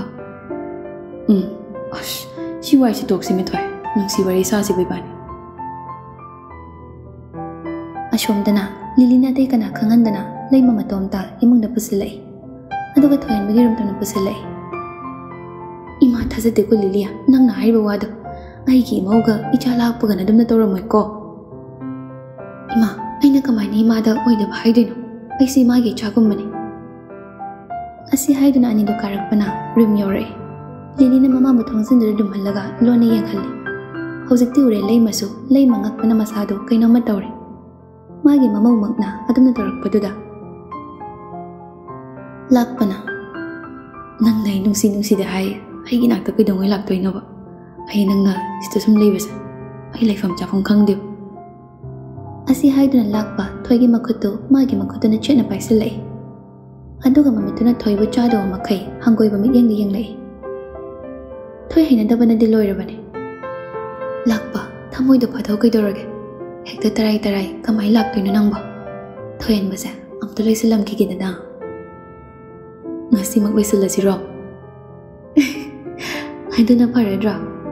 ash si wai si toksi mithoi nungsi wari sa si bibani ashomdana Lilina de kana khangandana leima matomta imungda pusilai aduga thoyan bagi rumtana pusilai ima thazade ko Lilia nangna haiba wadu ꯑꯩꯒꯤ ꯏꯃꯧꯒ ꯏꯆꯥ ꯂꯥꯛꯄꯒꯅ ꯑꯗꯨꯝꯅ ꯇꯧꯔꯝꯃꯣꯏꯀꯣ? ꯏꯃꯥ, ꯑꯩꯅ ꯀꯃꯥꯏꯅ ꯏꯃꯥꯗ ꯑꯣꯏꯗꯕ ꯍꯥꯏꯗꯣꯏꯅꯣ? ꯑꯩꯁꯦ ꯏꯃꯥꯒꯤ ꯏꯆꯥꯒꯨꯝꯕꯅꯤ꯫ ꯑꯁꯤ ꯍꯥꯏꯗꯨꯅ ꯑꯅꯤꯗꯨ ꯀꯥꯔꯛꯄꯅ ꯔꯨꯝ ꯌꯧꯔꯛꯏ꯫ ꯂꯤꯂꯤꯅ ꯃꯃꯥꯕꯨ ꯊꯣꯡꯖꯤꯟꯗꯨꯗ ꯗꯨꯝꯍꯜꯂꯒ ꯂꯣꯟꯅ ꯌꯦꯡꯍꯜꯂꯤ꯫ ꯍꯧꯖꯤꯛꯇꯤ ꯎꯔꯦ ꯂꯩꯃꯁꯨ ꯂꯩꯃ ꯉꯛꯄꯅ ꯃꯁꯥꯗꯨ ꯀꯩꯅꯣꯝꯃ ꯇꯧꯔꯦ꯫ ꯃꯥꯒꯤ ꯃꯃꯧꯃꯛꯅ ꯑꯗꯨꯝꯅ ꯇꯧꯔꯛꯄꯗꯨꯗ ꯂꯥꯛꯄꯅ ꯅꯪꯅ ꯑꯩ ꯅꯨꯡꯁꯤꯗ ꯍꯥꯏ ꯑꯩꯒꯤ ꯅꯥꯛꯇ ꯀꯩꯗꯧꯉꯩ ꯂꯥꯛꯇꯣꯏꯅꯣꯕ? ꯑꯩ ꯅꯪꯅ ꯁꯤꯗ ꯁꯨꯝ ꯂꯩꯕꯁꯦ ꯑꯩ ꯂꯩꯐꯝ ꯆꯥꯐꯝ ꯈꯪꯗꯦꯕ꯫ ꯑꯁꯤ ꯍꯥꯏꯗꯨꯅ ꯂꯥꯛꯄ ꯊꯣꯏꯒꯤ ꯃꯈꯨꯠꯇꯨ ꯃꯥꯒꯤ ꯃꯈꯨꯠꯇꯨꯅ ꯆꯦꯠꯅ ꯄꯥꯏꯁꯤꯜꯂꯛꯏ꯫ ꯑꯗꯨꯒ ꯃꯃꯤꯠꯇꯨꯅ ꯊꯣꯏꯕꯨ ꯆꯥꯗꯕ ꯃꯈꯩ ꯍꯪꯒꯣꯏꯕ ꯃꯤꯠꯌꯦꯡꯗ ꯌꯦꯡꯂꯛꯏ꯫ ꯊꯣꯏ ꯍꯩꯅꯗꯕꯅꯗꯤ ꯂꯣꯏꯔꯕꯅꯤ꯫ ꯂꯥꯛꯄ ꯊꯃꯣꯏꯗ ꯐꯥꯗꯧ ꯀꯩꯗꯧꯔꯒꯦ? ꯍꯦꯛꯇ ꯇꯔꯥꯏ ꯀꯃꯥꯏ ꯂꯥꯛꯇꯣꯏꯅꯣ ꯅꯪꯕꯣ? ꯊꯣꯏꯍꯟꯕꯁꯦ ꯑꯝꯇ ꯂꯣꯏꯁꯤꯜꯂꯝꯈꯤꯒꯦꯗꯅ꯫ ꯉꯁꯤꯃꯛ ꯂꯣꯏꯁꯤꯜꯂꯁꯤꯔꯣ? ꯑꯗꯨꯅ ꯐꯔꯗ꯭ꯔꯣ?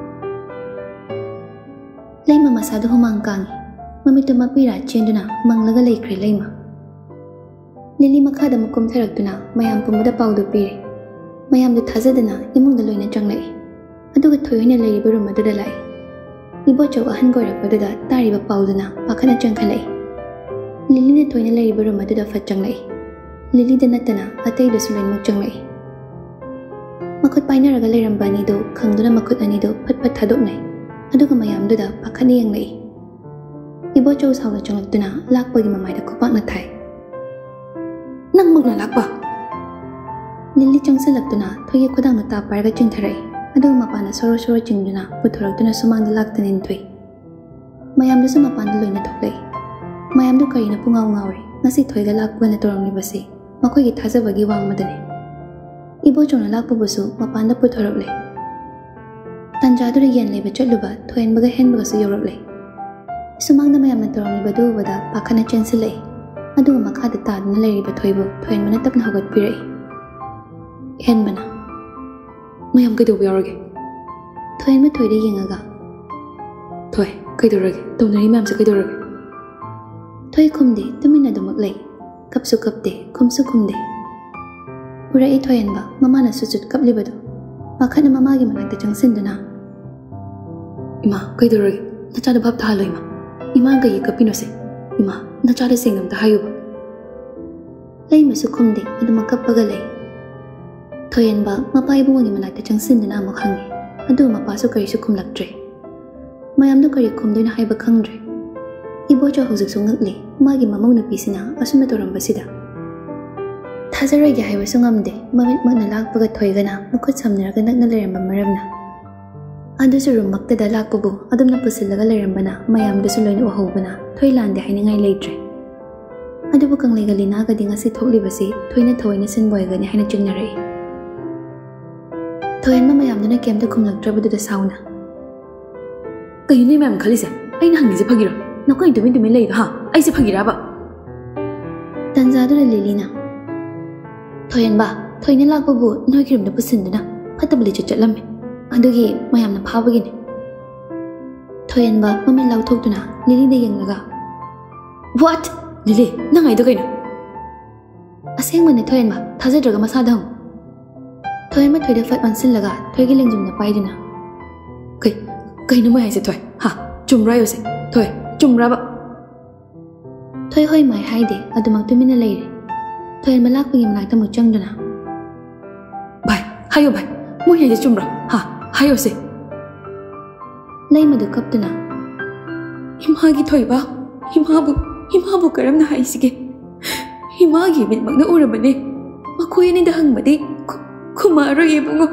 ꯂꯩꯃ ꯃꯁꯥꯗꯨ ꯍꯨꯃꯥꯡ ꯀꯥꯡꯉꯤ꯫ ꯃꯃꯤꯠꯇꯨ ꯃꯄꯤꯔꯥ ꯆꯦꯟꯗꯨꯅ ꯃꯪꯂꯒ ꯂꯩꯈ꯭ꯔꯦ ꯂꯩꯃ꯫ ꯂꯤꯂꯤ ꯃꯈꯥꯗ ꯑꯃꯨꯛ ꯀꯨꯝꯊꯔꯛꯇꯨꯅ ꯃꯌꯥꯝ ꯄꯨꯝꯕꯗ ꯄꯥꯎꯗꯨ ꯄꯤꯔꯤ꯫ ꯃꯌꯥꯝꯗꯨ ꯊꯥꯖꯗꯅ ꯏꯃꯨꯡꯗ ꯂꯣꯏꯅ ꯆꯪꯂꯛꯏ꯫ ꯑꯗꯨꯒ ꯊꯣꯏ ꯍꯣꯏꯅ ꯂꯩꯔꯤꯕ ꯔꯨꯝ ꯑꯗꯨꯗ ꯂꯥꯛꯏ꯫ ꯏꯕꯣꯆꯧ ꯑꯍꯟ ꯀꯣꯏꯔꯛꯄꯗꯨꯗ ꯇꯥꯔꯤꯕ ꯄꯥꯎꯗꯨꯅ ꯄꯥꯈꯠꯅ ꯆꯪꯈꯠꯂꯛꯏ꯫ ꯂꯤꯂꯤꯅ ꯊꯣꯏꯅ ꯂꯩꯔꯤꯕ ꯔꯨꯝ ꯑꯗꯨꯗ ꯐꯠ ꯆꯪꯂꯛꯏ꯫ ꯂꯤꯂꯤꯗ ꯅꯠꯇꯅ ꯑꯇꯩꯗꯨꯁꯨ ꯂꯣꯏꯅꯃꯛ ꯆꯪꯂꯛꯏ꯫ ꯃꯈꯨꯠ ꯄꯥꯏꯅꯔꯒ ꯂꯩꯔꯝꯕ ꯑꯅꯤꯗꯨ ꯈꯪꯗꯨꯅ ꯃꯈꯨꯠ ꯑꯅꯤꯗꯨ ꯐꯠ ꯐꯠ ꯊꯥꯗꯣꯛꯅꯩ꯫ ꯑꯗꯨꯒ ꯃꯌꯥꯝꯗꯨꯗ ꯄꯥꯈꯠꯅ ꯌꯦꯡꯂꯛꯏ꯫ ꯏꯕꯣꯆꯧ ꯁꯥꯎꯅ ꯆꯪꯂꯛꯇꯨꯅ ꯂꯥꯛꯄꯒꯤ ꯃꯃꯥꯏꯗ ꯈꯨꯄꯥꯛꯅ ꯊꯥꯏ꯫ ꯅꯪꯃꯛꯅ ꯂꯥꯛꯄ? ꯂꯤꯂꯤ ꯆꯪꯁꯤꯜꯂꯛꯇꯨꯅ ꯊꯣꯏꯒꯤ ꯈꯨꯗꯥꯡꯗ ꯇꯥꯞ ꯄꯥꯏꯔꯒ ꯆꯤꯡꯊꯔꯛꯏ꯫ ꯑꯗꯨꯒ ꯃꯄꯥꯟꯗ ꯁꯣꯔꯣ ꯆꯤꯡꯗꯨꯅ ꯄꯨꯊꯣꯔꯛꯇꯨꯅ ꯁꯨꯃꯥꯡꯗ ꯂꯥꯛꯇꯨꯅ ꯏꯟꯊꯣꯏ꯫ ꯃꯌꯥꯝꯗꯨꯁꯨ ꯃꯄꯥꯟꯗ ꯂꯣꯏꯅ ꯊꯣꯛꯂꯛꯏ꯫ ꯃꯌꯥꯝꯗꯨ ꯀꯔꯤꯅ ꯄꯨꯡꯉꯥꯎ ꯉꯥꯎꯔꯤ꯫ ꯉꯁꯤ ꯊꯣꯏꯒ ꯂꯥꯛꯄꯒꯅ ꯇꯧꯔꯝꯂꯤꯕꯁꯤ ꯃꯈꯣꯏꯒꯤ ꯊꯥꯖꯕꯒꯤ ꯋꯥꯡꯃꯗꯅꯤ꯫ ꯏꯕꯣꯆꯧꯅ ꯂꯥꯛꯄꯕꯨꯁꯨ ꯃꯄꯥꯟꯗ ꯄꯨꯊꯣꯔꯛꯂꯦ꯫ ꯇꯟꯖꯥꯗꯨꯗ ꯌꯦꯟ ꯂꯩꯕ ꯆꯠꯂꯨꯕ ꯊꯣꯏꯍꯟꯕꯒ ꯍꯦꯟꯕꯒꯁꯨ ꯌꯧꯔꯛꯂꯦ꯫ ꯁꯨꯃꯥꯡꯗ ꯃꯌꯥꯝꯅ ꯇꯧꯔꯝꯂꯤꯕꯗꯨ ꯎꯕꯗ ꯄꯥꯈꯠꯅ ꯆꯦꯟꯁꯤꯜꯂꯛꯏ꯫ ꯑꯗꯨꯒ ꯃꯈꯥꯗ ꯇꯥꯗꯨꯅ ꯂꯩꯔꯤꯕ ꯊꯣꯏꯕꯨ ꯊꯣꯏꯍꯟꯕꯅ ꯇꯞꯅ ꯍꯧꯒꯠꯄꯤꯔꯛꯏ꯫ ꯍꯦꯟꯕꯅ ꯃꯌꯥꯝ ꯀꯩꯗꯧꯕ ꯌꯥꯎꯔꯒꯦ? ꯊꯣꯏꯍꯟꯕ ꯊꯣꯏꯗ ꯌꯦꯡꯉꯒ ꯊꯣꯏ ꯀꯩꯗꯧꯔꯒꯦ? ꯇꯧꯅꯔꯤ ꯃꯌꯥꯝꯁꯦ ꯀꯩꯗꯧꯔꯒꯦ? ꯊꯣꯏ ꯈꯨꯝꯗꯦ, ꯇꯨꯃꯤꯟꯅ ꯑꯗꯨꯃꯛ ꯂꯩ꯫ ꯀꯞꯁꯨ ꯀꯞꯇꯦ, ꯈꯨꯝꯁꯨ ꯈꯨꯝꯗꯦ꯫ ꯎꯔꯛꯏ ꯊꯣꯏꯍꯟꯕ ꯃꯃꯥꯅ ꯁꯨꯠ ꯀꯞꯂꯤꯕꯗꯨ꯫ ꯄꯥꯈꯠꯅ ꯃꯃꯥꯒꯤ ꯃꯅꯥꯛꯇ ꯆꯪꯁꯤꯟꯗꯨꯅ ꯏꯃꯥ ꯀꯩꯗꯧꯔꯒꯦ? ꯅꯆꯥꯗ ꯚꯥꯞ ꯇꯥꯍꯜꯂꯣ ꯏꯃꯥ꯫ ꯏꯃꯥ ꯀꯩꯒꯤ ꯀꯞꯄꯤꯅꯣꯁꯦ? ꯏꯃꯥ ꯅꯆꯥꯗ ꯁꯦꯡꯅ ꯑꯝꯇ ꯍꯥꯏꯌꯨꯕ꯫ ꯂꯩꯃꯁꯨ ꯈꯨꯝꯗꯦ, ꯑꯗꯨꯃꯛ ꯀꯞꯄꯒ ꯂꯩ꯫ ꯊꯣꯏꯍꯟꯕ ꯃꯄꯥ ꯏꯕꯨꯡꯒꯤ ꯃꯅꯥꯛꯇ ꯆꯪꯁꯤꯟꯗꯨꯅ ꯑꯃꯨꯛ ꯍꯪꯉꯤ꯫ ꯑꯗꯨ ꯃꯄꯥꯁꯨ ꯀꯔꯤꯁꯨ ꯈꯨꯝꯂꯛꯇ꯭ꯔꯦ꯫ ꯃꯌꯥꯝꯗꯨ ꯀꯔꯤ ꯈꯨꯝꯗꯣꯏꯅꯣ ꯍꯥꯏꯕ ꯈꯪꯗ꯭ꯔꯦ꯫ ꯏꯕꯣꯆꯧ ꯍꯧꯖꯤꯛꯁꯨ ꯉꯛꯂꯤ ꯃꯥꯒꯤ ꯃꯃꯧ ꯅꯨꯄꯤꯁꯤꯅ ꯑꯁꯨꯝꯅ ꯇꯧꯔꯝꯕꯁꯤꯗ꯫ ꯊꯥꯖꯔꯣꯏꯒꯦ ꯍꯥꯏꯕꯁꯨ ꯉꯝꯗꯦ ꯃꯃꯤꯠꯃꯛꯅ ꯂꯥꯛꯄꯒ ꯊꯣꯏꯒꯅ ꯃꯈꯨꯠ ꯁꯝꯅꯔꯒ ꯅꯛꯅ ꯂꯩꯔꯝꯕ ꯃꯔꯝꯅ꯫ ꯑꯗꯨꯁꯨ ꯔꯨꯝꯃꯛꯇꯗ ꯂꯥꯛꯄꯕꯨ ꯑꯗꯨꯝꯅ ꯄꯨꯁꯤꯜꯂꯒ ꯂꯩꯔꯝꯕꯅ ꯃꯌꯥꯝꯗꯨꯁꯨ ꯂꯣꯏꯅ ꯎꯍꯧꯕꯅ ꯊꯣꯏ ꯂꯥꯟꯗꯦ ꯍꯥꯏꯅꯤꯡꯉꯥꯏ ꯂꯩꯇ꯭ꯔꯦ꯫ ꯑꯗꯨꯕꯨ ꯀꯪꯂꯩꯒ ꯂꯤꯅꯥꯒꯗꯤ ꯉꯁꯤ ꯊꯣꯛꯂꯤꯕꯁꯤ ꯊꯣꯏꯅ ꯊꯑꯣꯏꯅ ꯁꯤꯟꯕ ꯑꯣꯏꯒꯅꯤ ꯍꯥꯏꯅ ꯆꯤꯡꯅꯔꯛꯏ꯫ ꯊꯣꯏꯍꯟꯕ ꯃꯌꯥꯝꯗꯨꯅ ꯀꯩꯝꯇ ꯈꯨꯝꯂꯛꯇ꯭ꯔꯕꯗꯨꯗ ꯁꯥꯎꯅ ꯀꯩꯅꯣ ꯃꯌꯥꯝ ꯈꯜꯂꯤꯁꯦ? ꯑꯩꯅ ꯍꯪꯉꯤꯁꯦ ꯐꯥꯒꯤꯔꯣ? ꯅꯈꯣꯏꯅ ꯇꯨꯃꯤꯟ ꯂꯩꯗꯣ ꯍꯥ? ꯑꯩꯁꯦ ꯐꯥꯒꯤꯔꯕ? ꯇꯟꯖꯥꯗꯨꯗ ꯂꯤꯂꯤꯅ ꯊꯣꯏꯍꯟꯕ ꯊꯣꯏꯅ ꯂꯥꯛꯄꯕꯨ ꯅꯣꯏꯒꯤ ꯔꯨꯝꯗ ꯄꯨꯁꯤꯟꯗꯨꯅ ꯐꯠꯇꯕ ꯂꯤꯆꯠ ꯆꯠꯂꯝꯃꯦ, ꯑꯗꯨꯒꯤ ꯃꯌꯥꯝꯅ ꯐꯥꯕꯒꯤꯅꯤ꯫ ꯊꯣꯏꯍꯟꯕ ꯃꯃꯤꯠ ꯂꯥꯎꯊꯣꯛꯇꯨꯅ ꯂꯤꯂꯤꯗ ꯌꯦꯡꯂꯒ ꯋꯥꯠ? ꯂꯤꯂꯤ ꯅꯪ ꯍꯥꯏꯗꯣ ꯀꯩꯅꯣ? ꯑꯁꯦꯡꯕꯅꯦ ꯊꯣꯏꯍꯟꯕ, ꯊꯥꯖꯗ꯭ꯔꯒ ꯃꯁꯥꯗ ꯍꯪꯉꯨ꯫ ꯊꯣꯏꯍꯟꯕ ꯊꯣꯏꯗ ꯐꯠ ꯑꯣꯟꯁꯤꯜꯂꯒ ꯊꯣꯏꯒꯤ ꯂꯦꯡꯖꯨꯝꯗ ꯄꯥꯏꯗꯨꯅ ꯀꯩꯅꯣ ꯃꯣꯏ ꯍꯥꯏꯁꯦ ꯊꯣꯏ? ꯍꯥ ꯆꯨꯝꯕ꯭ꯔꯥ ꯍꯥꯏꯌꯣꯁꯦ? ꯊꯣꯏ ꯆꯨꯝꯕ꯭ꯔꯥꯕ? ꯊꯣꯏ ꯍꯣꯏ ꯃꯥꯏ ꯍꯥꯏꯗꯦ, ꯑꯗꯨꯃꯛ ꯇꯨꯃꯤꯟꯅ ꯂꯩꯔꯦ꯫ ꯊꯣꯏꯍꯟꯕ ꯂꯥꯛꯄꯒꯤ ꯃꯅꯥꯛꯇ ꯑꯃꯨꯛ ꯆꯪꯗꯨꯅ ꯚꯥꯏ ꯍꯥꯏꯌꯣ ꯚꯥꯏ, ꯃꯣꯏ ꯍꯥꯏꯁꯦ ꯆꯨꯝꯕ꯭ꯔꯥ? ꯍꯥ ꯍꯥꯏꯌꯣꯁꯦ? ꯂꯩꯃꯗꯨ ꯀꯞꯇꯨꯅ ꯏꯃꯥꯒꯤ ꯊꯣꯏꯕ, ꯏꯃꯥꯕꯨ ꯀꯔꯝꯅ ꯍꯥꯏꯁꯤꯒꯦ? ꯏꯃꯥꯒꯤ ꯃꯤꯠꯃꯛꯅ ꯎꯔꯕꯅꯦ, ꯃꯈꯣꯏ ꯑꯅꯤꯗ ꯍꯪꯕꯗꯤ ꯈꯨꯝꯃꯛꯑꯔꯣꯏ ꯏꯕꯨꯡꯉꯣ꯫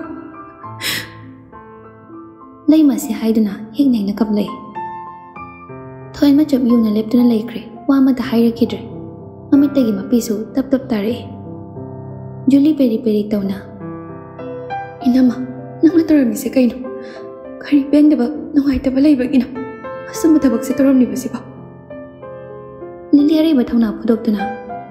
ꯂꯩꯃꯁꯤ ꯍꯥꯏꯗꯨꯅ ꯍꯦꯛ ꯀꯞꯂꯛꯏ꯫ ꯊꯣꯏꯍꯟꯕ ꯆꯞ ꯌꯨꯡꯅ ꯂꯦꯞꯇꯨꯅ ꯂꯩꯈ꯭ꯔꯦ, ꯋꯥ ꯑꯃꯠꯇ ꯍꯥꯏꯔꯛꯈꯤꯗ꯭ꯔꯦ꯫ ꯃꯃꯤꯠꯇꯒꯤ ꯃꯄꯤꯁꯨ ꯇꯞ ꯇꯥꯔꯛꯏ꯫ ꯖꯨꯂꯤ ꯄꯦꯔꯤ ꯇꯧꯅ ꯏꯅꯝꯃ ꯅꯪꯅ ꯇꯧꯔꯝꯃꯤꯁꯦ ꯀꯩꯅꯣ? ꯀꯔꯤ ꯄꯦꯟꯗꯕ ꯅꯨꯡꯉꯥꯏꯇꯕ ꯂꯩꯕꯒꯤꯅꯣ ꯑꯁꯨꯝꯕ ꯊꯕꯛꯁꯦ ꯇꯧꯔꯝꯂꯤꯕꯁꯤꯕꯣ? ꯂꯤꯂꯤ ꯑꯔꯩꯕ ꯊꯧꯅꯥ ꯐꯨꯗꯣꯛꯇꯨꯅ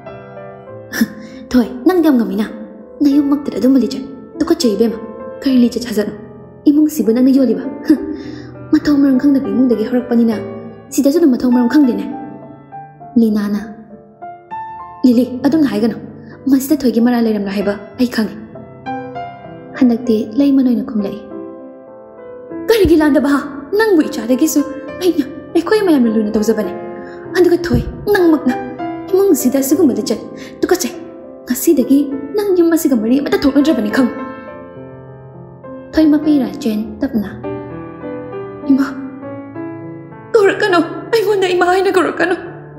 ꯊꯣꯏ ꯅꯪꯗꯤ ꯌꯥꯝ ꯉꯝꯃꯤꯅ, ꯅꯌꯨꯝꯃꯛꯇꯗ ꯑꯗꯨꯝꯕ ꯂꯤꯆꯠ ꯇꯨꯀꯠꯆꯩ ꯏꯕꯦꯝꯃ꯫ ꯀꯔꯤ ꯂꯤꯆꯠ ꯁꯥꯖꯠꯅꯣ? ꯏꯃꯨꯡꯁꯤꯕꯨ ꯅꯪꯅ ꯌꯣꯜꯂꯤꯕ? ꯃꯊꯧ ꯃꯔꯝ ꯈꯪꯗꯕ ꯏꯃꯨꯡꯗꯒꯤ ꯍꯧꯔꯛꯄꯅꯤꯅ ꯁꯤꯗꯁꯨ ꯑꯗꯨꯝ ꯃꯊꯧ ꯃꯔꯝ ꯈꯪꯗꯦꯅꯦ꯫ ꯂꯤꯅꯥꯅ ꯂꯤꯂꯤ ꯑꯗꯨꯝꯅ ꯍꯥꯏꯒꯅꯨ, ꯃꯁꯤꯗ ꯊꯣꯏꯒꯤ ꯃꯔꯥꯜ ꯂꯩꯔꯝꯂꯣꯏ ꯍꯥꯏꯕ ꯑꯩ ꯈꯪꯉꯤ꯫ ꯍꯟꯗꯛꯇꯤ ꯂꯩꯃ ꯑꯣꯏꯅ ꯈꯨꯝꯂꯛꯏ꯫ ꯀꯔꯤꯒꯤ ꯂꯥꯟꯗꯕ? nangbu ichadagisu aina ekoi mayam luna tawjabane aduga thoi nangmakna imung sida sigumada chat tukachai ngasidagi nang yum masiga mari mata thoknadrabani khang thoi mapira chen tapna ima korakano aigona ima haina korakano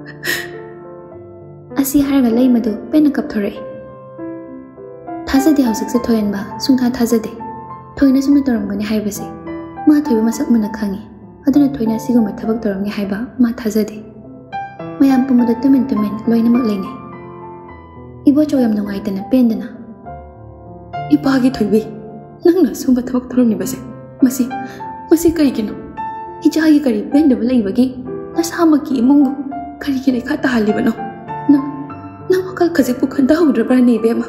asi haraga lei madu pena kapthore thazade hausik se thoyanba sungtha thazade thoina sumna toramgani haibase ma thoiba masak mana khangi aduna thoina siguma thabak toramni haiba ma thazade mayam pumuda tumen loina mak leinai ibo choyam nungai tana pendana ipagi thoibi nangna sumba thabak toramni base masi kai kino hijagi kari penda balai bagi nasamaki imungu kari kile khata halibano nang wakal khajik pu khanda hudrabra ni bema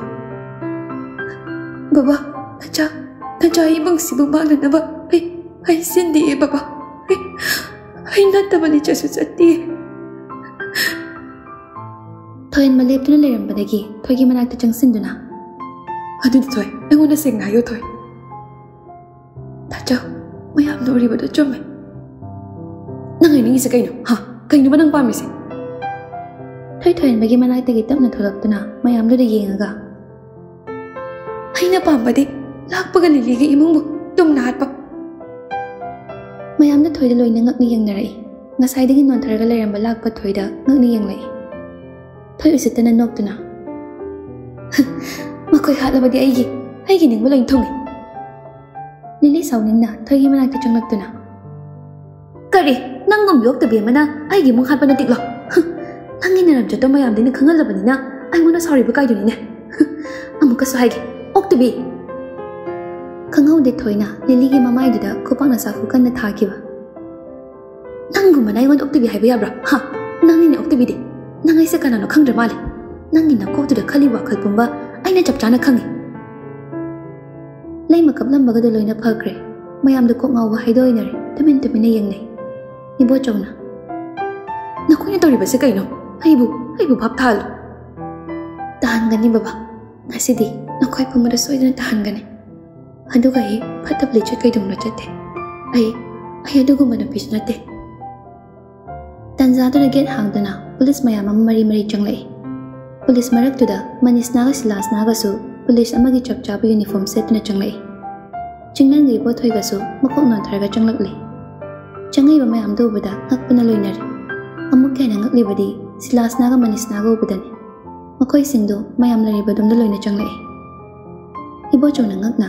baba nacha ibang sibu magna naba ai sindi baba ai natabani chasu chatti thoin malep tuna leram badagi thoigi manakta changsinduna adu thoi engona sengna yo thoi tacha mayam dori bado chome nangai ningi se kaino ha kaino banang pamise thoin bagi manakta gi tapna tholaptuna mayam do yengaga aina pambadi lakpaga lili gi imungbu tumna hatpa mayam da thoida loina ngakni yengnarai ngasai dagi non tharga leramba lakpa thoida ngakni yenglai thoi usitana noktuna makoi hatlabadi aigi ningbu loin thongi lili sauningna thoigi manakta changlaktuna kari nangom yokta bemana aigi mung hatpa natiklo nangi naram chato mayam dini khangalabani aingona sorry bu kaiduni ne amuka so haigi oktabi khangaude thoina lili gi mamai dida kopana safu kanna thakiba nangu manai gon oktabi haiba yabra ha nangi ne oktabi de nangai se kana no khangra male nangi na ko tuda khali wakhal pumba aina chapchana khangi lei makap lambaga de loina phakre mayam de ko ngau haidoinare tamin yengnai ibo chawna nakoina tori base kaino aibu bhap thal tahangani baba ngasidi nakoi pumada soidana tahangani aduga hi phatab lechat kai dum rachate ai aduga mana pisnate tanza da get hangdana police mayam mari changlai police marak tuda manisna ga silasna ga su police amagi chapchap uniform set na changlai chingnan gi bo thoi ga su makok non thar ga changlak le changai ba mayam do bada akpana loinar amuk kana ngakli badi silasna ga manisna ga ubadani makoi singdo mayam lari badum da loina changlai ibo chona ngakna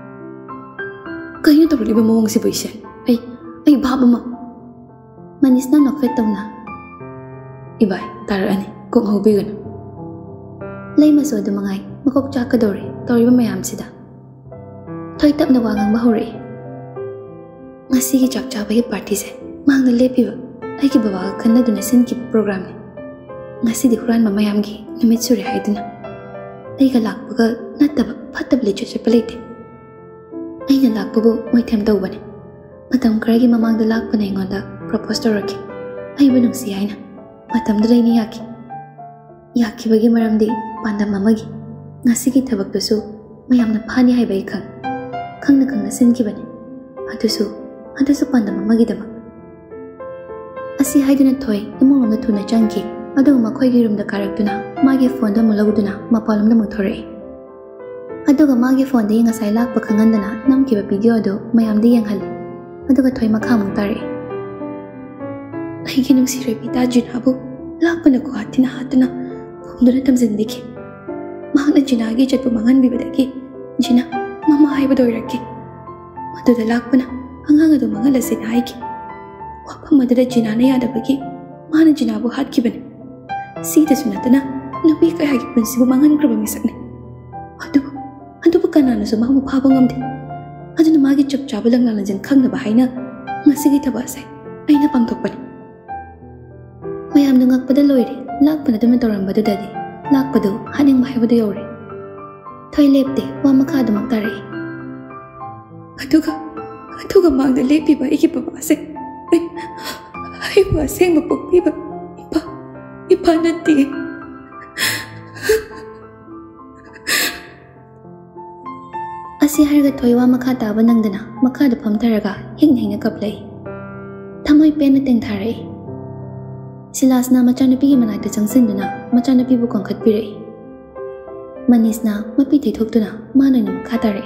kayu tabli ba mawang si boise ai baba ma manisna nokfet tawna ibai tarani kong hobigan lei maso du mangai makok chaka dore tori ba mayam sida thoi tap na wangang ba hore ngasi gi chapcha ba hi party se mang na lepi ba ai ki baba khanna duna sin ki program ne ngasi di huran ma mayam gi nimit suri haiduna ai ga lak ba nataba phatab le che pelete ai na lak bu moi them do bane matam kara gi mamang da lak bane ngonda propose to roki ai bu nung si aina matam da ni yaki bagi maram di pandam mamagi ngasi gi thabak to su mayam na phani hai bai khang na sin ki bane atusu pandam mamagi dama asi haiduna thoi imong na thuna changki adu makhoi gi rum da karaktuna magi phone da mulaguduna mapalam da muthore aduga magi phone da ngasai lak pa khangandana namki ba video ado mayam di yanghal aduga thoi makha mu tare ai gi nung si repi ta jin habu lak pa na ko hatina hatuna phumduna tam zindiki mahna jina gi chat pa mangan bi badaki jina mama hai ba doiraki madu da lak pa na hanga ado mangala sin hai ki wa pa madara jina na yada bagi mahna jina bu hat ki bane sida sunatana nabi kai hagi prinsibu mangan kraba misakne adu kana na sama mu phaba ngamde adu na magi chap chabalang na jin khang na ba haina ngasi gi thaba sai aina pangthok pani mayam na ngak pada loire lak pana dum toram badu dadi lak padu haning mai badu yore thoi lepte wa makha du maktare aduga mang da lepi ba iki ba se ai ba seng ba pokpi ba ipa nati asi harga toiwa makha taba nangdana makha da phamtaraga hingna kaplai Thamai pen na tengthare. Silasna macanapi manakta changsindu na macanapi bu kongkat pire. Manisna mapi thoktu na mana num khatare.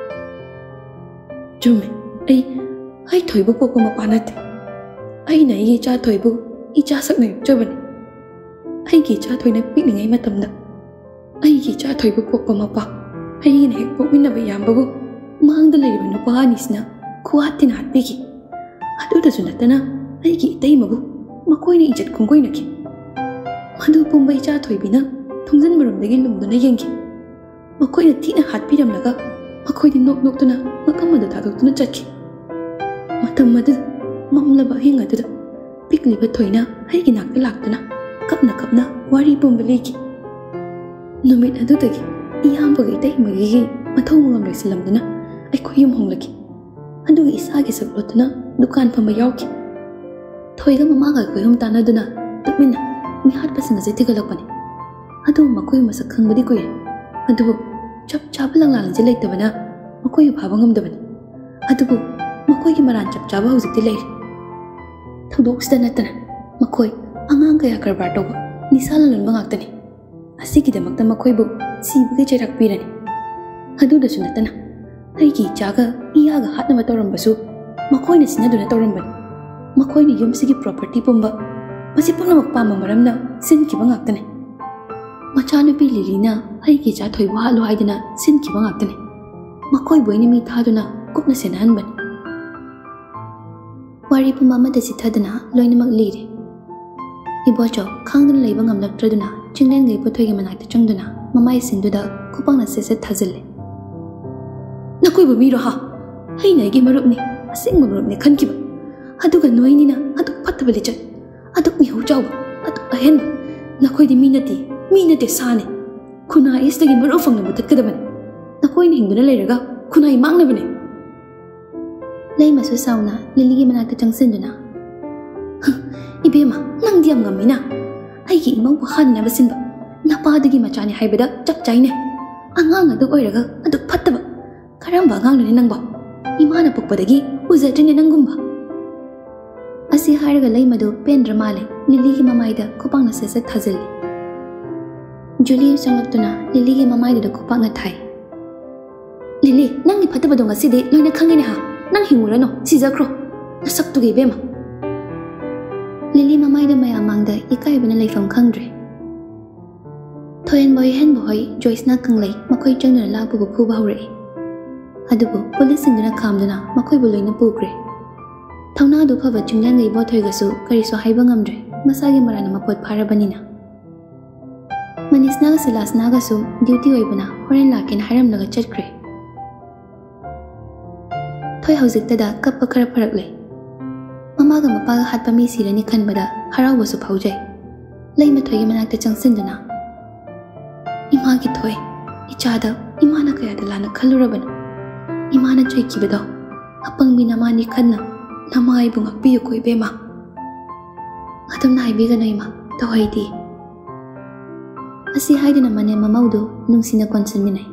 Jume, ai thoibu popo mapanate. Ai na ye cha thoibu I cha sak na yukjabane. Ai ki cha thoi na pikningai matamda. Ai ki cha thoibu popo mapa. Ai na hek pokmina ba yambabu mangda leriba nupa anisna kuatin hatpiki. Aduda sunatana ai ki itaimabu makoina ijat kongkoina ki. Madu pumbai cha thoibina thungjan marumdagi lumduna yengi. Makoina tina hatpiramnaga makoidi noktuna makamada thadoktuna chatki. Matam madu mamlaba hingadada pikliba thoina aigi nakta laktuna kapna wari pumbaliki. Numit adudagi iyambaga itaimagi mathau mangam loisilamduna aikoi yum honglaki. Aduga isagi saklotuna dukan phamba yawki. Thoiga mamaga koyum tanaduna tukmina mi hatpasinga jetigalakpani. Adu makoi masak khangbadi koye. Adubu chap chabalang lalanji leitabana makoi phaba ngamdabani. Adubu makoi ki maran chap chaba hojikti leiri. Thudoksta natana makoi angang kaya karbar toba nisala lunba ngaktani. Asigidamakta makoi bu sibuge chairakpirani. Adudasu natana aigi chaga iyaga hatnaba tawrambasu makoina sinaduna tawrambani. Makoina yumsigi property pumba masi pungnamak pamba maramna sinkiba ngaktani. Machanupi Lilina aigi cha thoibu halu haidana sinkiba ngaktani. Makoi buini mi thaduna kupna senahanbani. Wari pumama da sithadana loinamak liri. Ibocho khangduna leiba ngamlaktraduna chinglen gai pothoigi manakta changduna mamai sinduda kupangna sese thazille. Nakoi bu miro ha haina igi marupni asingba marupni khankiba. Aduga noinina aduk phattaba lichat aduk mi hujauba aduk ahenba nakoi di minate sane kuna isdagi maru fangna mutatkadabani. Nakoi ni hingduna leiraga kuna imangnabani. Lei masu sauna Lily manakta changsinduna. Ibema nang diam ngamina. Aigi imang buhan na basinba. Napadagi machani haibada chap chaine. Angang aduk oiraga aduk phattaba. Karamba angang ni nangba. Imana pokpadagi uzatrini nangumba. Asi hairaga lei madu pendra male Lily ki mamaida kupangna sese thazili. Julie changaktuna Lily ki mamaida kupangna thai. Lily nangi phattaba donga sidi loina khangene ha. Nang hingurano sizakro nasaktugi bema. Lily mamaida mayamangda ikaibana leifam khangdre. Thoyen boy hen boy Joyce na kanglei makoi changna labu bu phuba hore. Adubu police singduna khamduna makoi bu loina pukre. Thauna du phaba chunglan gai bo thoigasu kariso haiba ngamdre masagi marana mapot pharabanina. Manisna ga silasna ga su duty oibana horen lakin haram laga chatkre. Thoi haujiktada kappa khara pharakle. Mamaga mapaga hatpa mi sirani khanbada harawasu phaujai. Leima thoigi manakta changsinduna. Imagi thoi ichada imana kayada lana khalurabana. Imana choikibado apang mi namani khanna namai bu ngakpiyu koi bema. Adamna haibiga naima tawhaidi. Asi haidina mane mamaudu nungsina konsanminai.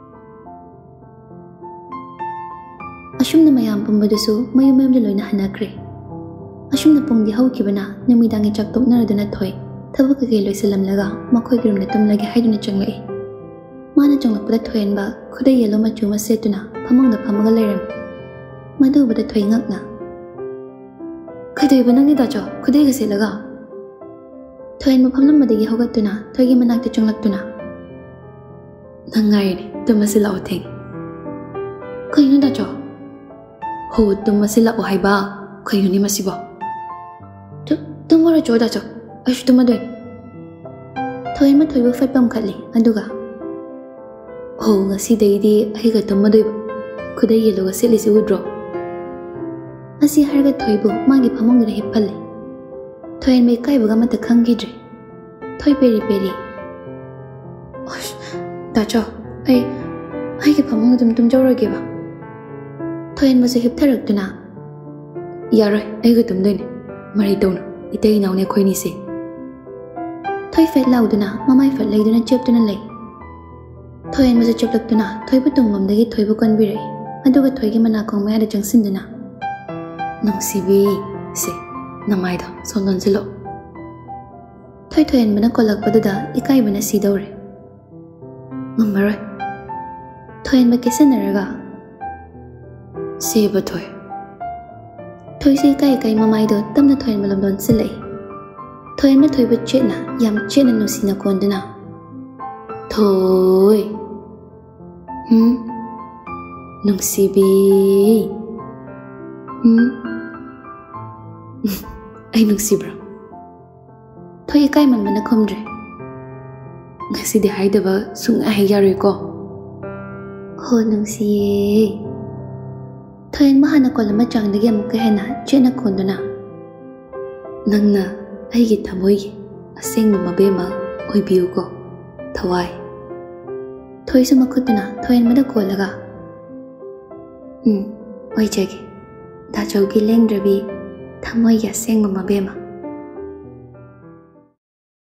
Ashumna mayam pumbadasu mayum loina hanakre. Ashumna pungdi haukibana namidangi chaktok naraduna thoi thabak ge loisilamlaga makoi grimna tumlagi haiduna changlai. Mana changlakpada thoyenba khudai yellow machu ma setuna phamangda phamaga leiram. Madubada thoi ngakna. Khadai banangni dacho khudai ga selaga. Thoyen maphamlamadagi hogatuna thoigi manakta changlaktuna. Nangai ni tumasila otheng. Kaino dacho ho tumasila o haiba kayuni masiba. Tumara choda cho ash tumadoi. Thoyen ma thoiba fatpam khatli aduga. Ho ngasi deidi aiga tumadoi khudai yelo ga selisi udro. Asi harga thoibu magi phamongda hippalle. Thoyen me kaibaga mata khangidre. Thoi peri. Osh dacho ai ge phamongda tum jawrage ba. Thoyen masu hiptharakduna. Yaroi aiga tumdoine mari tawna itei naune khoini se. Thoi fet lauduna mamai fet leiduna cheptuna lei. Thoyen masu cheplaktuna thoibu tungmamdagi thoibu konbirai. Aduga thoigi manakong mayada changsinduna. Nungsibi se namaido sondon silo Thoi thoyen bana kolakpaduda ikai bana sidore ngamarai thoyen ba kesenaraga seba thoi thoi si kai mamaido tamna thoyen malamdon silai thoyen na thoi ba chena yam chena nusina konduna thoi nungsibi ai nungsibra Thoi ikai man bana khomdre ngasidi haidaba sunga hayaroi ko ho nungsiye thoyen mahana kolama changdagi amukka hena chena konduna nangna aigi thamoigi asengba mabema oibiu ko thawai Thoi su makhutuna thoyen mada kolaga oi jage da jogi lengdrabi thamoigi asengba mabema